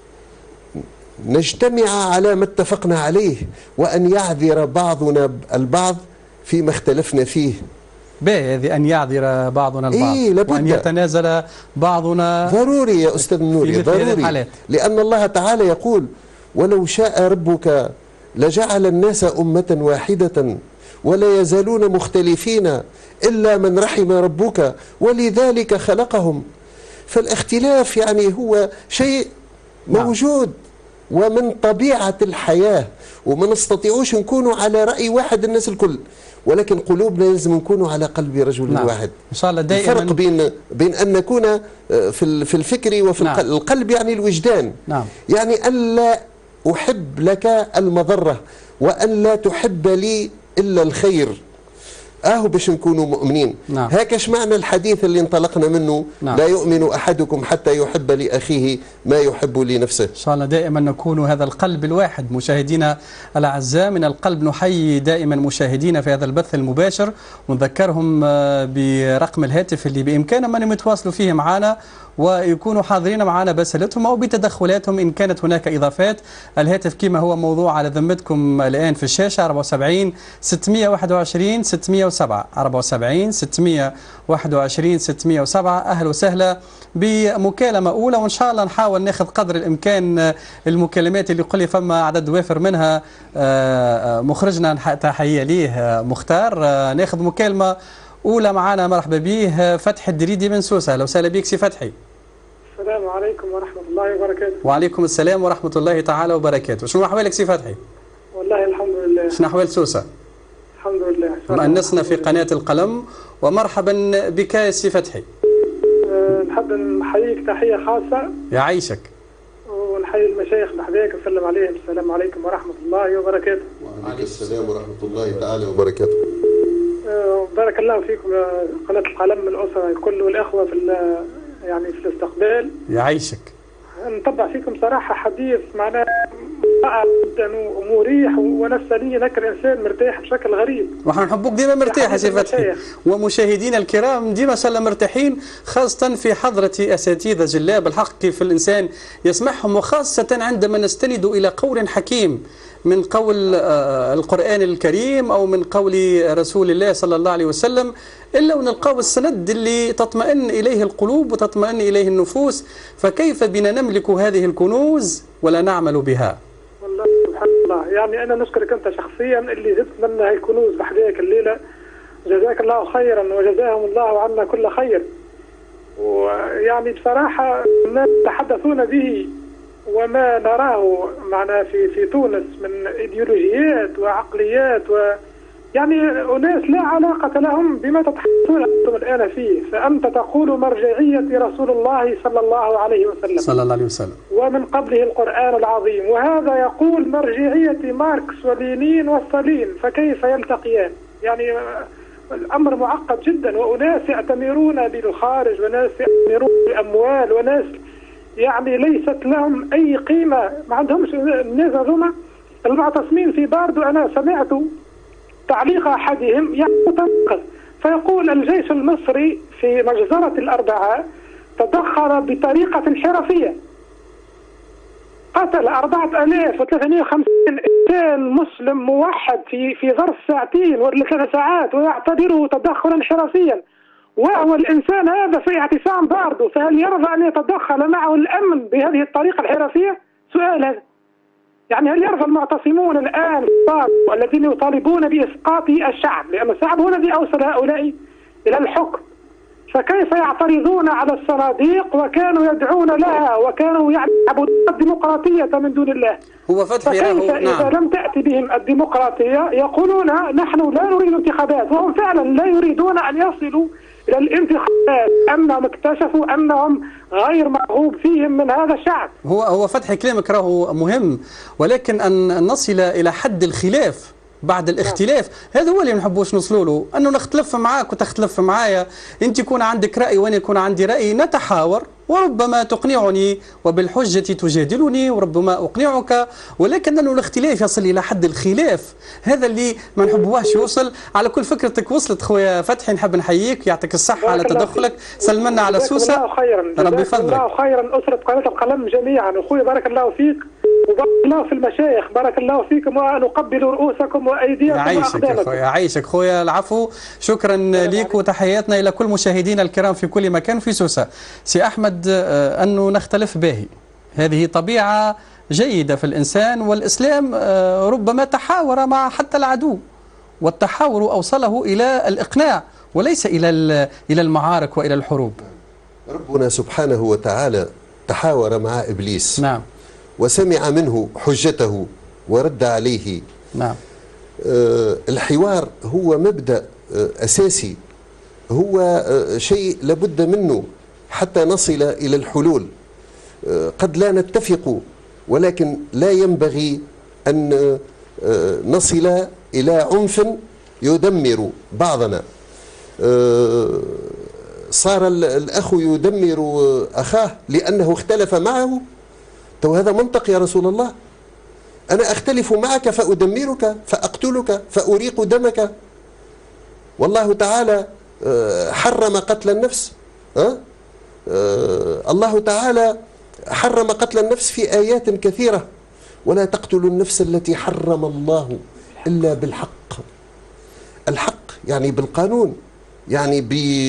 نجتمع على ما اتفقنا عليه، وأن يعذر بعضنا البعض فيما اختلفنا فيه. باهي هذه أن يعذر بعضنا البعض. إيه وأن يتنازل بعضنا. ضروري يا أستاذ نوري، ضروري، لأن الله تعالى يقول ولو شاء ربك لجعل الناس أمة واحدة ولا يزالون مختلفين إلا من رحم ربك ولذلك خلقهم. فالاختلاف يعني هو شيء موجود ومن طبيعة الحياة، وما نستطيعوش نكونوا على رأي واحد الناس الكل، ولكن قلوبنا لازم نكونوا على قلب رجل نعم. واحد. إن شاء الله دائما الفرق بين بين أن نكون في في الفكر وفي نعم. القلب يعني الوجدان. نعم. يعني ألا أحب لك المضرة وأن لا تحب لي إلا الخير. اهو باش نكونوا مؤمنين. نعم. هكاش معنى الحديث اللي انطلقنا منه. نعم. لا يؤمن احدكم حتى يحب لاخيه ما يحب لنفسه. ان شاء الله دائما نكون هذا القلب الواحد. مشاهدينا الاعزاء، من القلب نحيي دائما مشاهدينا في هذا البث المباشر، ونذكرهم برقم الهاتف اللي بامكانهم ان يتواصلوا فيه معنا ويكونوا حاضرين معنا بأسئلتهم أو بتدخلاتهم إن كانت هناك إضافات. الهاتف كما هو موضوع على ذمتكم الآن في الشاشة أربعة وسبعين ستمئة وواحد وعشرين ستمئة وسبعة أربعة وسبعين ستمئة وواحد وعشرين ستمئة وسبعة. أهلا وسهلا بمكالمة أولى، وإن شاء الله نحاول ناخذ قدر الإمكان المكالمات اللي يقول لي فما عدد وافر منها. مخرجنا تحية ليه مختار. ناخذ مكالمة أولى معنا. مرحبا به فتحي الدريدي من سوسة. أهلا وسهلا بك سي فتحي. السلام عليكم ورحمة الله وبركاته. وعليكم السلام ورحمة الله تعالى وبركاته. شنو أحوالك سي فتحي؟ والله الحمد لله. شنو أحوال سوسة؟ الحمد لله. مؤنسنا في قناة القلم، ومرحبا بك سي فتحي. أه نحب نحييك تحية خاصة. يعيشك. ونحيي المشايخ بحذاك ونسلم عليهم. السلام عليكم ورحمة الله وبركاته. وعليكم السلام ورحمة الله تعالى وبركاته. أه بارك الله فيكم يا قناة القلم، الأسرة الكل والأخوة في يعني في الاستقبال. يعيشك. نتبع فيكم صراحة حديث معناه جدا ومريح ونفسانيا هكا الانسان مرتاح بشكل غريب. ونحن نحبوك ديما مرتاح يا سي فتحي، ومشاهدينا الكرام ديما ان شاء الله مرتاحين، خاصة في حضرة اساتذة جلاب الحق كيف الانسان يسمعهم، وخاصة عندما نستند الى قول حكيم من قول القرآن الكريم أو من قول رسول الله صلى الله عليه وسلم، إلا ونلقاو السند اللي تطمئن إليه القلوب وتطمئن إليه النفوس. فكيف بنا نملك هذه الكنوز ولا نعمل بها؟ والله سبحان الله. يعني أنا نشكرك أنت شخصيا اللي زدت لنا هاي الكنوز بحذاك الليلة، جزاك الله خيرا وجزاهم الله عنا كل خير. ويعني بصراحة ما تحدثون به وما نراه معنا في في تونس من ايديولوجيات وعقليات يعني أناس لا علاقة لهم بما تتحدثون أنتم الآن فيه. فأنت تقول مرجعية رسول الله صلى الله عليه وسلم صلى الله عليه وسلم ومن قبله القرآن العظيم، وهذا يقول مرجعية ماركس ولينين وستالين، فكيف يلتقيان؟ يعني الأمر معقد جدا، وأناس يأتمرون بالخارج وناس يأتمرون بأموال وناس يعني ليست لهم أي قيمة، ما عندهمش الناس هذوما المعتصمين في باردو. أنا سمعت تعليق أحدهم يعني متناقض، فيقول الجيش المصري في مجزرة الأربعاء تدخل بطريقة حرفية، قتل أربعة آلاف وثلاثمائة وخمسين إنسان مسلم موحد في في ظرف ساعتين ولا ثلاث ساعات، ويعتبره تدخلا حرفيا، وهو الإنسان هذا في اعتصام باردو، فهل يرضى أن يتدخل معه الأمن بهذه الطريقة الحرفية؟ سؤال هذا. يعني هل يرضى المعتصمون الآن والذين يطالبون بإسقاط الشعب، لأن الشعب هو الذي أوصل هؤلاء إلى الحكم، فكيف يعترضون على الصناديق وكانوا يدعون لها وكانوا يعبدون الديمقراطية من دون الله؟ هو فتح فكيف إذا نعم. لم تأتي بهم الديمقراطية يقولون نحن لا نريد انتخابات، وهم فعلا لا يريدون أن يصلوا إلى الانتخابات، أنهم اكتشفوا أنهم غير مرغوب فيهم من هذا الشعب. هو هو فتح كلامك راهو مهم، ولكن أن نصل إلى حد الخلاف بعد الاختلاف هذا هو اللي ما نحبوش نوصلوا له، انه نختلف معاك وتختلف معايا، انت يكون عندك راي وانا يكون عندي راي، نتحاور وربما تقنعني وبالحجه تجادلني وربما اقنعك، ولكن انه الاختلاف يصل الى حد الخلاف هذا اللي ما نحبوهش يوصل. على كل فكرتك وصلت خويا فتحي، نحب نحييك يعطيك الصحه على تدخلك، سلمنا على سوسه. الله خيرا، ربي يفضلك. الله خيرا اسره قناه القلم جميعا، اخوي بارك الله فيك وبارك الله في المشايخ، بارك الله فيكم ونقبل رؤوسكم وايديكم واقدامكم. يعيشك خويا، يعيشك خويا، العفو، شكرا ليك وتحياتنا الى كل مشاهدينا الكرام في كل مكان في سوسه. سي احمد، انه نختلف باهي، هذه طبيعه جيده في الانسان، والاسلام ربما تحاور مع حتى العدو، والتحاور اوصله الى الاقناع وليس الى الى المعارك والى الحروب. ربنا سبحانه وتعالى تحاور مع ابليس، نعم، وسمع منه حجته ورد عليه. نعم. آه الحوار هو مبدأ آه أساسي، هو آه شيء لابد منه حتى نصل إلى الحلول. آه قد لا نتفق، ولكن لا ينبغي أن آه نصل إلى عنف يدمر بعضنا. آه صار الأخ يدمر أخاه لأنه اختلف معه. تو هذا منطق يا رسول الله؟ أنا أختلف معك فأدمرك فأقتلك فأريق دمك. والله تعالى حرم قتل النفس. أه؟ أه الله تعالى حرم قتل النفس في آيات كثيرة، ولا تقتلوا النفس التي حرم الله إلا بالحق. الحق يعني بالقانون، يعني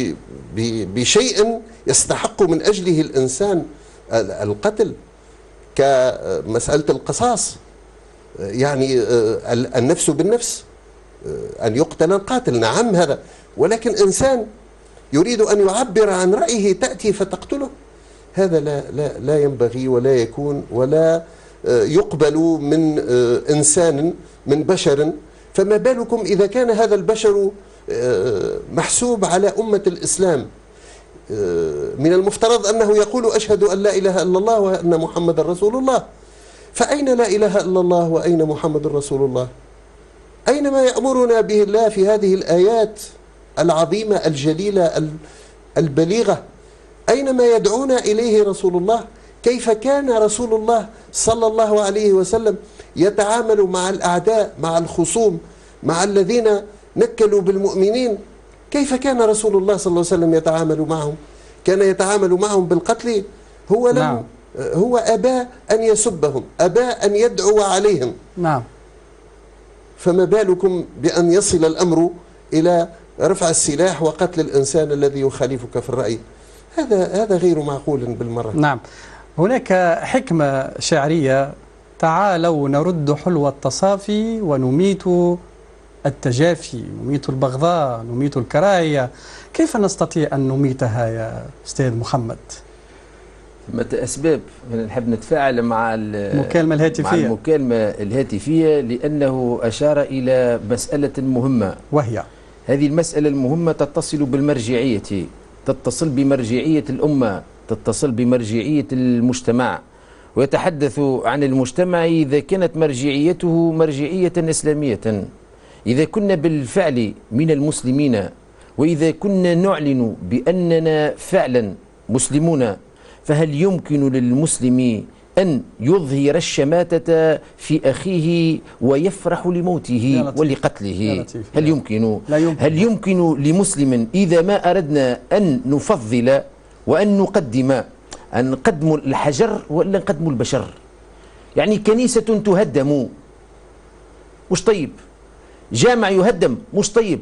بشيء يستحق من أجله الإنسان القتل، كمسألة القصاص، يعني النفس بالنفس، أن يقتل القاتل، نعم هذا، ولكن إنسان يريد أن يعبر عن رأيه تأتي فتقتله، هذا لا, لا, لا ينبغي ولا يكون ولا يقبل من إنسان من بشر. فما بالكم إذا كان هذا البشر محسوب على أمة الإسلام، من المفترض أنه يقول أشهد أن لا إله إلا الله وأن محمد رسول الله. فأين لا إله إلا الله وأين محمد رسول الله؟ أين ما يأمرنا به الله في هذه الآيات العظيمة الجليلة البليغة؟ أين ما يدعونا إليه رسول الله؟ كيف كان رسول الله صلى الله عليه وسلم يتعامل مع الأعداء، مع الخصوم، مع الذين نكلوا بالمؤمنين؟ كيف كان رسول الله صلى الله عليه وسلم يتعامل معهم؟ كان يتعامل معهم بالقتل. هو لم نعم. هو أبى أن يسبهم، أبى أن يدعو عليهم. نعم. فما بالكم بأن يصل الأمر إلى رفع السلاح وقتل الإنسان الذي يخالفك في الرأي؟ هذا هذا غير معقول بالمرة. نعم. هناك حكمة شعرية: تعالوا نرد حلو التصافي ونميت التجافي، نميت البغضاء، نميت الكراهية. كيف نستطيع أن نميتها يا أستاذ محمد؟ متى أسباب. أنا نحب نتفاعل مع المكالمة الهاتفية مع المكالمة الهاتفية لأنه أشار إلى مسألة مهمة، وهي هذه المسألة المهمة تتصل بالمرجعية، تتصل بمرجعية الأمة، تتصل بمرجعية المجتمع، ويتحدث عن المجتمع إذا كانت مرجعيته مرجعية إسلامية. إذا كنا بالفعل من المسلمين، وإذا كنا نعلن بأننا فعلا مسلمون، فهل يمكن للمسلم أن يظهر الشماتة في أخيه ويفرح لموته ولقتله؟ هل يمكن؟ لا يمكن. هل يمكن لمسلم إذا ما أردنا أن نفضل وأن نقدم أن نقدم الحجر ولا نقدم البشر؟ يعني كنيسة تهدم مش طيب، جامع يهدم مش طيب.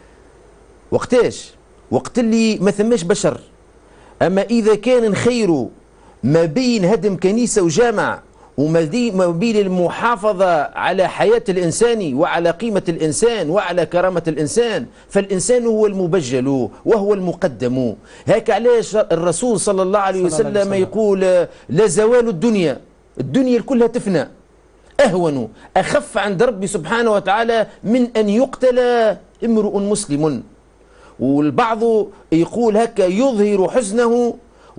وقتاش؟ وقت اللي ما ثماش بشر. أما إذا كان الخير ما بين هدم كنيسة وجامع وما بين المحافظة على حياة الإنسان وعلى قيمة الإنسان وعلى كرامة الإنسان، فالإنسان هو المبجل وهو المقدم. هيك علاش الرسول صلى الله عليه وسلم يقول لا زوال الدنيا، الدنيا كلها تفنى، أهون أخف عند ربي سبحانه وتعالى من أن يقتل امرؤ مسلم. والبعض يقول هكا يظهر حزنه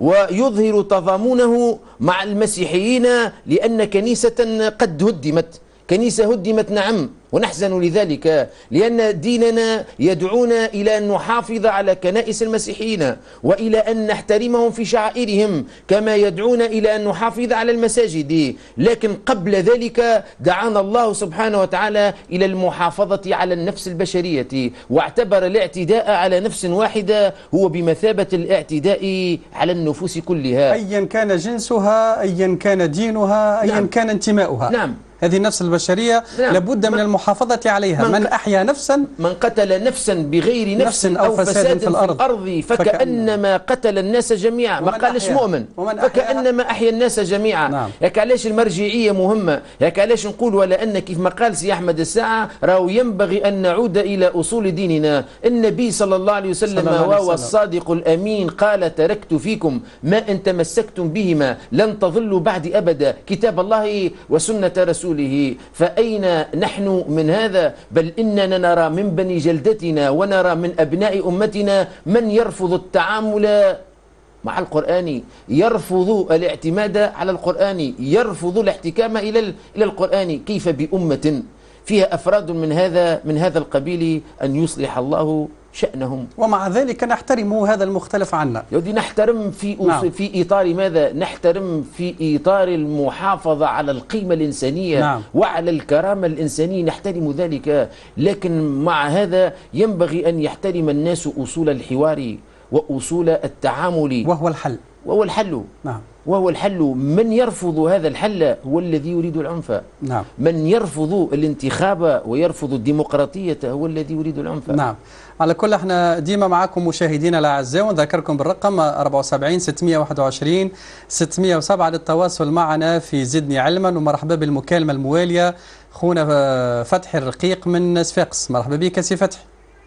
ويظهر تضامنه مع المسيحيين لأن كنيسة قد هدمت. كنيسة هدمت نعم، ونحزن لذلك، لأن ديننا يدعونا إلى أن نحافظ على كنائس المسيحيين وإلى أن نحترمهم في شعائرهم كما يدعونا إلى أن نحافظ على المساجد. لكن قبل ذلك دعانا الله سبحانه وتعالى إلى المحافظة على النفس البشرية، واعتبر الاعتداء على نفس واحدة هو بمثابة الاعتداء على النفوس كلها، أيا كان جنسها، أيا كان دينها، أيا نعم. كان انتماؤها. نعم. هذه النفس البشرية نعم. لابد من المحافظة عليها. من, من أحيا نفسا، من قتل نفسا بغير نفس, نفس أو فساد, فساد في الأرض, في الأرض فكأنما قتل الناس جميعا. ما قالش مؤمن، فكأنما أحيا الناس جميعا. نعم. هيك علاش المرجعية مهمة، هيك علاش نقول ولا أن كيف ما قال سي أحمد الساعة راهو ينبغي أن نعود إلى أصول ديننا. النبي صلى الله عليه وسلم وهو الصادق الأمين قال تركت فيكم ما إن تمسكتم بهما لن تضلوا بعد أبدا، كتاب الله وسنة رسوله. فأين نحن من هذا؟ بل إننا نرى من بني جلدتنا ونرى من أبناء أمتنا من يرفض التعامل مع القرآن، يرفض الاعتماد على القرآن، يرفض الاحتكام إلى إلى القرآن. كيف بأمة فيها أفراد من هذا من هذا القبيل أن يصلح الله شأنهم؟ ومع ذلك نحترم هذا المختلف عنا. يودي نحترم في نعم. في إطار ماذا؟ نحترم في إطار المحافظة على القيمة الإنسانية نعم. وعلى الكرامة الإنسانية، نحترم ذلك. لكن مع هذا ينبغي أن يحترم الناس أصول الحوار وأصول التعامل، وهو الحل وهو الحل نعم. وهو الحل. من يرفض هذا الحل هو الذي يريد العنف. نعم. من يرفض الانتخاب ويرفض الديمقراطية هو الذي يريد العنف. نعم. على كل احنا ديما معكم مشاهدينا الاعزاء، ونذكركم بالرقم أربعة وسبعين ستمئة وواحد وعشرين ستمئة وسبعة للتواصل معنا في زدني علما. ومرحبا بالمكالمة الموالية خونا فتحي الرقيق من صفاقس. مرحبا بك سي فتحي.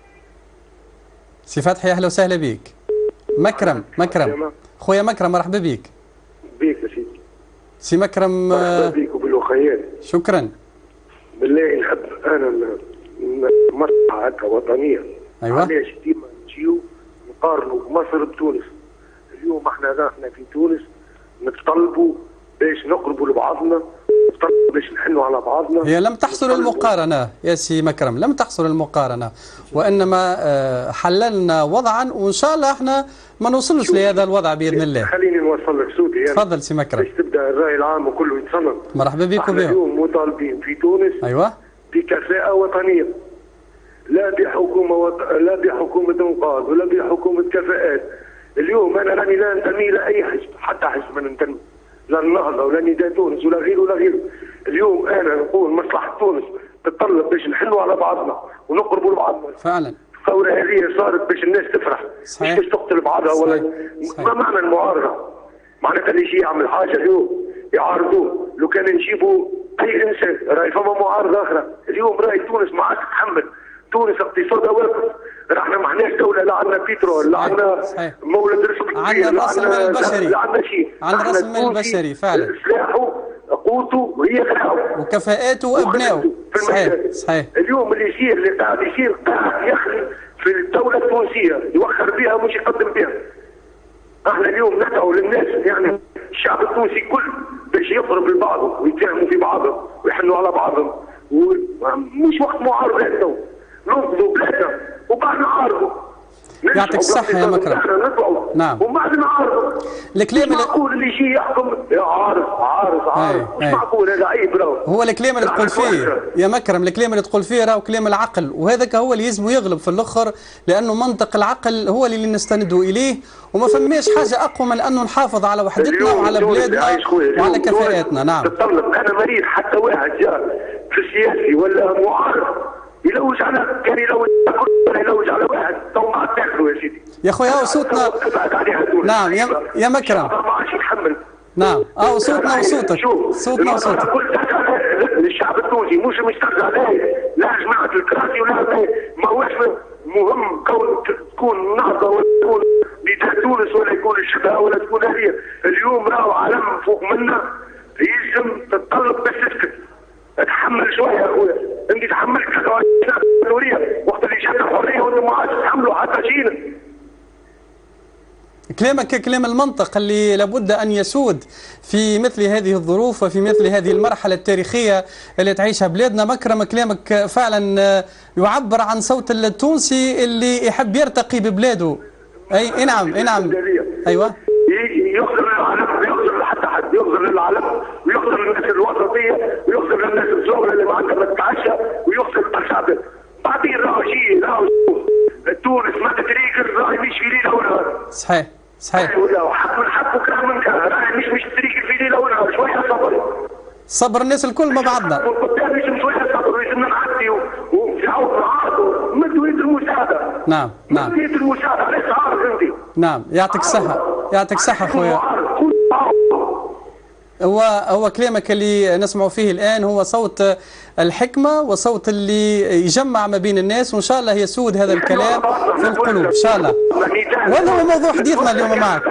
سي فتحي اهلا وسهلا بك. مكرم مكرم خويا مكرم مرحبا بك. بيك يا سيدي. سي مكرم مرحبا بك وبالخير. شكرا. بالله نحب انا مصلحه هكا وطنيه. ايوه. علاش ديما نجيو نقارنوا بمصر بتونس؟ اليوم احنا احنا في تونس نتطلبوا باش نقربوا لبعضنا، نتطلبوا باش نحنوا على بعضنا. هي لم تحصل المقارنه يا سي مكرم، لم تحصل المقارنه، وانما حللنا وضعا وان شاء الله احنا ما نوصلش لهذا الوضع باذن الله. خليني نوصل لك صوتي يعني. تفضل سي مكرم. باش تبدا الراي العام وكله يتصنت. مرحبا بكم بهم. اليوم مطالبين في تونس ايوه بكفاءة وطنية، لا بحكومة وط... لا بحكومة انقاذ ولا بحكومة كفاءات. اليوم انا راني لا انتمي لاي حزب، حتى حزب ما ننتمي، لا النهضة ولا نداء تونس ولا غيره ولا غيره. اليوم انا نقول مصلحة تونس تتطلب باش نحلوا على بعضنا ونقربوا لبعضنا. فعلا. الثورة هذه صارت باش الناس تفرح، مش باش تقتل بعضها ولا صحيح. ما معنى المعارضة؟ معناتها اللي يجي يعمل حاجة اليوم يعارضوه. لو كان نجيبوا اي انسان راهي فما معارضة اخرى. اليوم راهي تونس ما عادش تتحمل، تونس اقتصادها واقف، احنا ما احناش دولة، لا عندنا بترول لا عندنا مولد رزق كبير. عن راس المال البشري. لا عندنا شيء. عن راس المال البشري فعلا. سلاحه قوته هي سلاحه. وكفاءاته وابنائه. صحيح صحيح. اليوم اللي يصير اللي قاعد يصير قاعد يخلي في الدوله التونسيه يوخر بها مش يقدم بها. احنا اليوم ندعو للناس يعني الشعب التونسي كل باش يضرب لبعضه ويتهموا في بعضهم ويحنوا على بعضهم، ومش وقت معارضات تو ننقذوا بلادنا وبعد نعارضوا. يعطيك الصحة يا مكرم. نعم. وبعد نعارضوا. الكلام مش معقول اللي يجي يحكم يا عارض عارض عارض مش معقول هذا عيب راهو. هو الكلام اللي تقول فيه يا مكرم، الكلام اللي تقول فيه راهو كلام العقل، وهذاك هو اللي يلزم يغلب في الاخر، لانه منطق العقل هو اللي نستندوا اليه، وما فماش حاجه اقوى من انه نحافظ على وحدتنا وعلى بلادنا وعلى كفاءاتنا. نعم. تطلب انا مريض حتى واحد جاء في السياسي ولا معارض يلوج على كان يلوج ولا يلوج على واحد تو ما تاكلوا يا سيدي. يا خويا هو صوتنا. نعم يا يا مكرم. ما عادش يتحمل. نعم اه صوتنا وصوتك. صوتنا وصوتك. الشعب التونسي مش مسترجع لا لا جماعه الكراسي ولا ما هوش مهم كون تكون نهضه ولا تكون بدايه تونس ولا يكون الشباب ولا تكون هذه. اليوم راهو عالم فوق منا يلزم تتطلب بس تسكت. اتحمل شويه يا اخويا، انت تحملت الحريه وقت اللي جات الحريه وانتم ما عادش تحملوا حتى شيء. كلامك كلام المنطق اللي لابد أن يسود في مثل هذه الظروف وفي مثل هذه المرحلة التاريخية اللي تعيشها بلادنا. مكرم كلامك فعلا يعبر عن صوت التونسي اللي يحب يرتقي ببلاده. أي اي نعم اي نعم أيوة. يغفر للعالم ويغفر حتى حد يغفر للعالم ويغفر للناس الوسطية ويغفر للناس الزغرة اللي ما عندها تتعشى ويغفر للشعب. بعدين راهو شيء راهو تونس ما تتريقل راهي مش في ليلة ونهار. صحيح صحيح. حق من حق وكره من كره راهي مش مش تريقل في ليلة ونهار. شوية صبر. صبر الناس الكل مع بعضنا. لازم شوية صبر ولازم نعدي وفي عوض نعارضوا مدوا يد المساعدة. نعم نعم. مدوا يد المساعدة علاش عارض انت؟ نعم يعطيك الصحة يعطيك الصحة خويا. هو هو كلامك اللي نسمع فيه الآن هو صوت الحكمة وصوت اللي يجمع ما بين الناس، وإن شاء الله يسود هذا الكلام في القلوب إن شاء الله. وهذا هو موضوع حديثنا اليوم معك.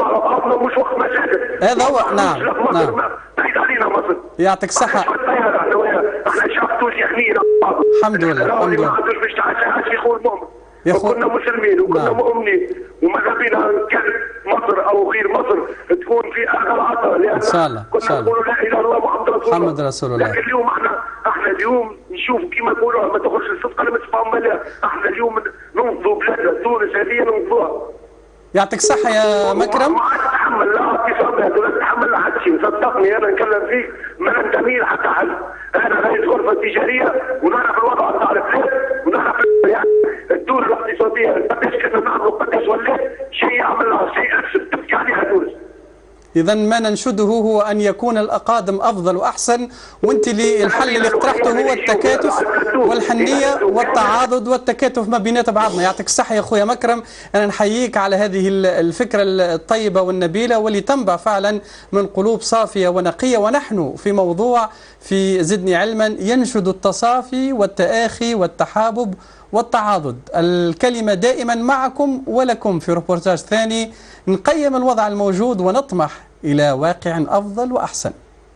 هذا هو. نعم نعم. يعطيك الصحة. احنا شعب تونسي حنين. الحمد لله الحمد لله. ما عندوش باش تعيش يا اخو المؤمن. وكنا مسلمين وكنا نعم. مؤمنين وماذا بينا كان مصر او غير مصر تكون في اخر العصر، لان ان شاء الله كنا نقولوا لا اله الا الله محمد رسول الله. محمد رسول الله. لكن اليوم احنا احنا اليوم نشوف كما يقولوا ما تخرج الصدق لما تفهم ملا. احنا اليوم ننقذوا بلادنا تونس هذه ننقذوها. يعطيك الصحة يا مكرم. ما عاد تتحمل لا اعتصامات ولا تتحمل لا حد شيء. صدقني انا نكلم فيك ما ننتمي لحتى حل. انا رئيس غرفة تجارية ونعرف الوضع بتاع البلاد ونعرف يعني الدور الاقتصادية قداش كنا نعملوا قداش ولات شيء عملها شيء اكثر تبكي عليها تونس. إذا ما ننشده هو أن يكون الأقادم أفضل وأحسن، وأنت اللي الحل اللي اقترحته هو التكاتف والحنية والتعاضد والتكاتف ما بينات بعضنا. يعطيك الصحة يا أخويا مكرم، أنا نحييك على هذه الفكرة الطيبة والنبيلة واللي تنبع فعلا من قلوب صافية ونقية. ونحن في موضوع في زدني علما ينشد التصافي والتآخي والتحابب والتعاضد. الكلمة دائما معكم ولكم في روبورتاج ثاني نقيم الوضع الموجود ونطمح إلى واقع أفضل وأحسن.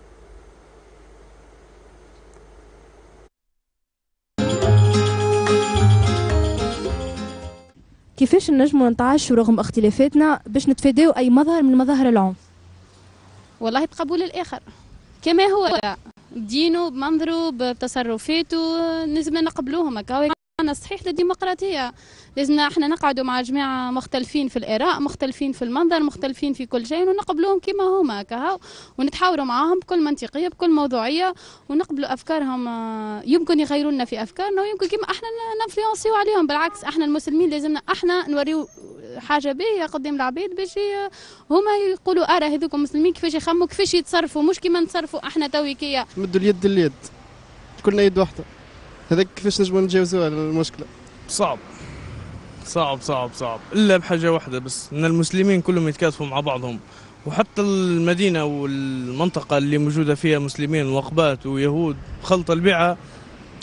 كيفاش نجموا نتعايشوا رغم اختلافاتنا باش نتفاداو أي مظهر من مظاهر العنف؟ والله بقبول الآخر كما هو بدينه بمنظره بتصرفاته لازم نقبلوهم. هكا أنا صحيح للديمقراطية لازمنا احنا نقعدوا مع جماعة مختلفين في الآراء مختلفين في المنظر مختلفين في كل شيء ونقبلوهم كما هما كهو ونتحاوروا معاهم بكل منطقية بكل موضوعية ونقبلوا أفكارهم. يمكن يغيروا لنا في أفكارنا ويمكن كما احنا ننفلونسيو عليهم. بالعكس احنا المسلمين لازمنا احنا نوريو حاجة باهية قدام العباد باش هما يقولوا ارى هذوك المسلمين كيفاش يخموا كيفاش يتصرفوا مش كيما نتصرفوا احنا تويكية. مدوا اليد اليد كلنا يد واحدة. هذاك كيفاش نجموا نتجاوزوا المشكلة؟ صعب صعب صعب صعب إلا بحاجة واحدة بس، إن المسلمين كلهم يتكاتفوا مع بعضهم، وحتى المدينة والمنطقة اللي موجودة فيها مسلمين وأقباط ويهود خلط البيعة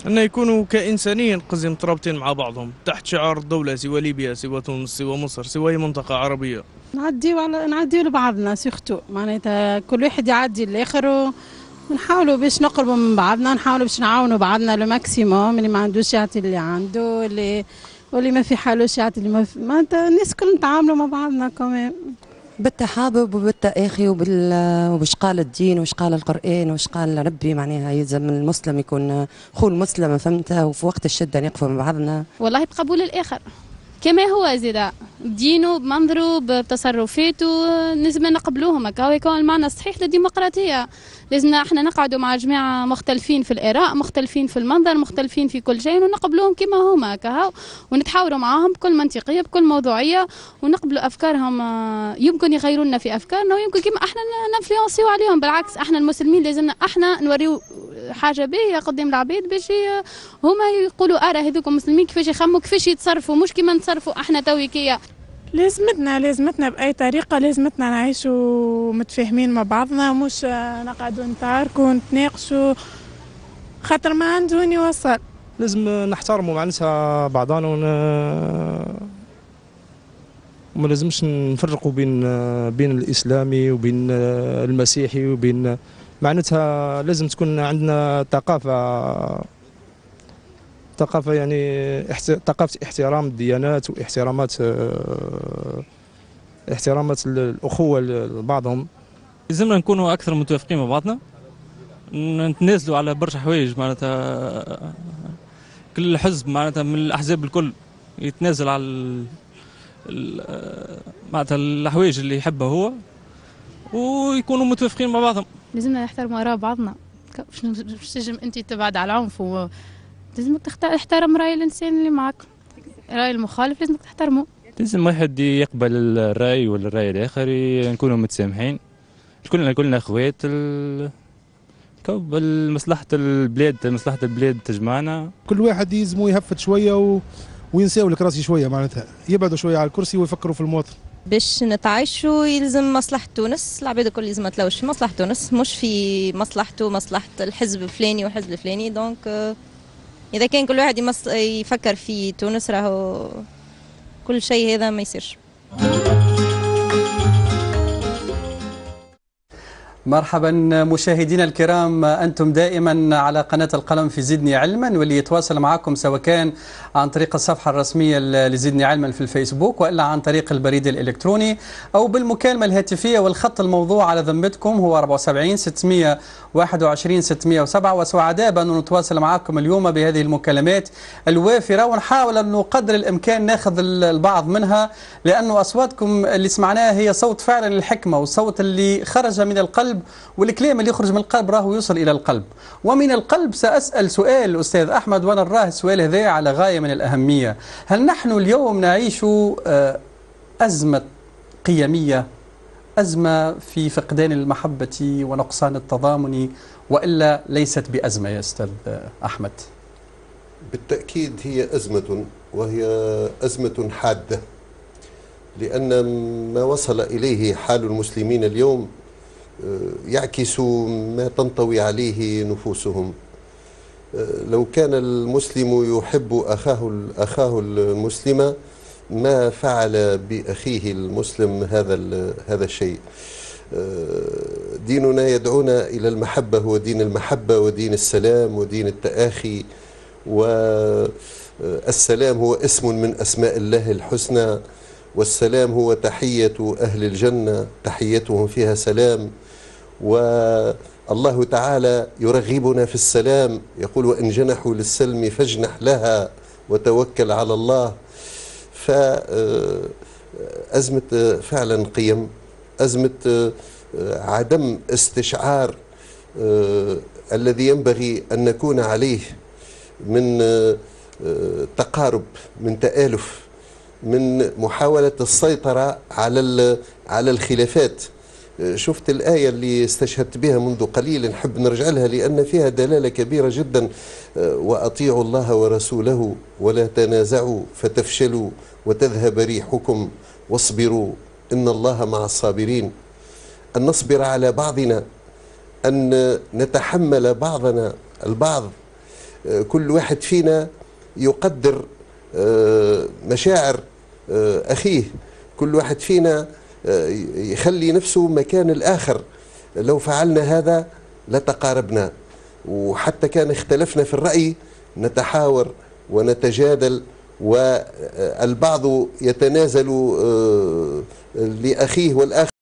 أن يكونوا كإنسانيين قصدي مترابطين مع بعضهم تحت شعار الدولة، سوى ليبيا سوى تونس سوى مصر سوى أي منطقة عربية. نعديو على نعديو لبعضنا سيختو معناتها كل واحد يعدي الآخر ونحاولوا باش نقربوا من بعضنا، نحاولوا باش نعاونوا بعضنا لو ماكسيموم، اللي ما عندوش يعطي اللي عنده، اللي واللي ما في حالوش يعطي اللي ما في، معناتها الناس كل نتعاملوا مع بعضنا كمان بالتحابب وبالتآخي وبال وش قال الدين وش قال القرآن وش قال ربي. معناها يلزم المسلم يكون خو المسلم فهمتها، وفي وقت الشدة نقفوا مع بعضنا. والله بقبول الآخر كما هو زيدا بدينه بمنظره بتصرفاته لازم نقبلوهم، هكا هو يكون المعنى الصحيح للديمقراطية. لازمنا احنا نقعدوا مع جماعة مختلفين في الآراء، مختلفين في المنظر، مختلفين في كل شيء، ونقبلوهم كما هما هكا، ونتحاوروا معاهم بكل منطقية بكل موضوعية، ونقبلوا أفكارهم. يمكن يغيرونا في أفكارنا ويمكن كما احنا ننفلونسيو عليهم. بالعكس احنا المسلمين لازمنا احنا نوريو حاجة باهية قدام العباد باش هما يقولوا ارى هذوك المسلمين كيفاش يخموا كيفاش يتصرفوا، مش كما نتصرفوا احنا تويكية. لازمتنا لازمتنا بأي طريقة لازمتنا نعيشوا متفاهمين مع بعضنا، مش نقعدوا نتعاركوا ونتناقشوا خاطر ما عنده وين يوصل. لازم نحترموا معناتها بعضنا ون... وما لازمش نفرقوا بين بين الإسلامي وبين المسيحي وبين معناتها لازم تكون عندنا ثقافة ثقافة يعني احت... ثقافة احترام الديانات واحترامات احترامات الأخوة لبعضهم. لازمنا نكونوا أكثر متوافقين مع بعضنا، نتنازلوا على برشا حوايج. معناتها كل حزب معناتها من الأحزاب الكل يتنازل على ال... معناتها الحوايج اللي يحبها هو، ويكونوا متوافقين مع بعضهم. لازمنا نحترموا آراء بعضنا، باش تنجم أنت تبعد على العنف و لازمك تحترم رأي الإنسان اللي معك، رأي المخالف لازمك تحترمه. لازم واحد يقبل الرأي ولا الرأي الآخر، نكونوا متسامحين، كلنا كلنا أخوات. ال... مصلحة البلاد مصلحة البلاد تجمعنا. كل واحد يلزمو يهفت شوية و... وينساو الكراسي شوية، معناتها يبعدوا شوية على الكرسي ويفكروا في المواطن. باش نتعايشوا يلزم مصلحة تونس، العباد الكل لازم تلوش في مصلحة تونس، مش في مصلحته مصلحة الحزب الفلاني والحزب الفلاني. دونك إذا كان كل واحد يمص... يفكر في تونس راهو كل شيء هذا ما يصيرش. مرحبا مشاهدينا الكرام، أنتم دائما على قناة القلم في زدني علما، واللي يتواصل معكم سواء كان عن طريق الصفحة الرسمية لزدني علما في الفيسبوك، وإلا عن طريق البريد الإلكتروني أو بالمكالمة الهاتفية. والخط الموضوع على ذمتكم هو أربعة وسبعين ستمئة وواحد وعشرين ستمئة وسبعة، وسعداء بأن نتواصل معكم اليوم بهذه المكالمات الوافرة، ونحاول أنه قدر الإمكان ناخذ البعض منها، لأنه أصواتكم اللي سمعناها هي صوت فعلا الحكمة، والصوت اللي خرج من القلب، والكلام اللي يخرج من القلب راهو يوصل إلى القلب. ومن القلب سأسأل سؤال أستاذ أحمد، وأنا نراه السؤال هذا على غاية من الأهمية. هل نحن اليوم نعيش أزمة قيمية، أزمة في فقدان المحبة ونقصان التضامن، وإلا ليست بأزمة يا أستاذ أحمد؟ بالتأكيد هي أزمة، وهي أزمة حادة، لأن ما وصل إليه حال المسلمين اليوم يعكس ما تنطوي عليه نفوسهم. لو كان المسلم يحب أخاه أخاه المسلم ما فعل بأخيه المسلم هذا هذا الشيء. ديننا يدعونا إلى المحبة، هو دين المحبة ودين السلام ودين التآخي، والسلام هو اسم من أسماء الله الحسنى، والسلام هو تحية أهل الجنة، تحيتهم فيها سلام. والله تعالى يرغبنا في السلام، يقول وإن جنحوا للسلم فاجنح لها وتوكل على الله. فأزمة فعلا قيم، أزمة عدم استشعار الذي ينبغي أن نكون عليه من تقارب، من تآلف، من محاولة السيطرة على على الخلافات. شفت الآية اللي استشهدت بها منذ قليل، نحب نرجع لها لأن فيها دلالة كبيرة جدا. وأطيعوا الله ورسوله ولا تنازعوا فتفشلوا وتذهب ريحكم واصبروا إن الله مع الصابرين. أن نصبر على بعضنا، أن نتحمل بعضنا البعض، كل واحد فينا يقدر مشاعر أخيه، كل واحد فينا يخلي نفسه مكان الآخر. لو فعلنا هذا لتقاربنا، وحتى كان اختلفنا في الرأي نتحاور ونتجادل، والبعض يتنازل لأخيه والآخر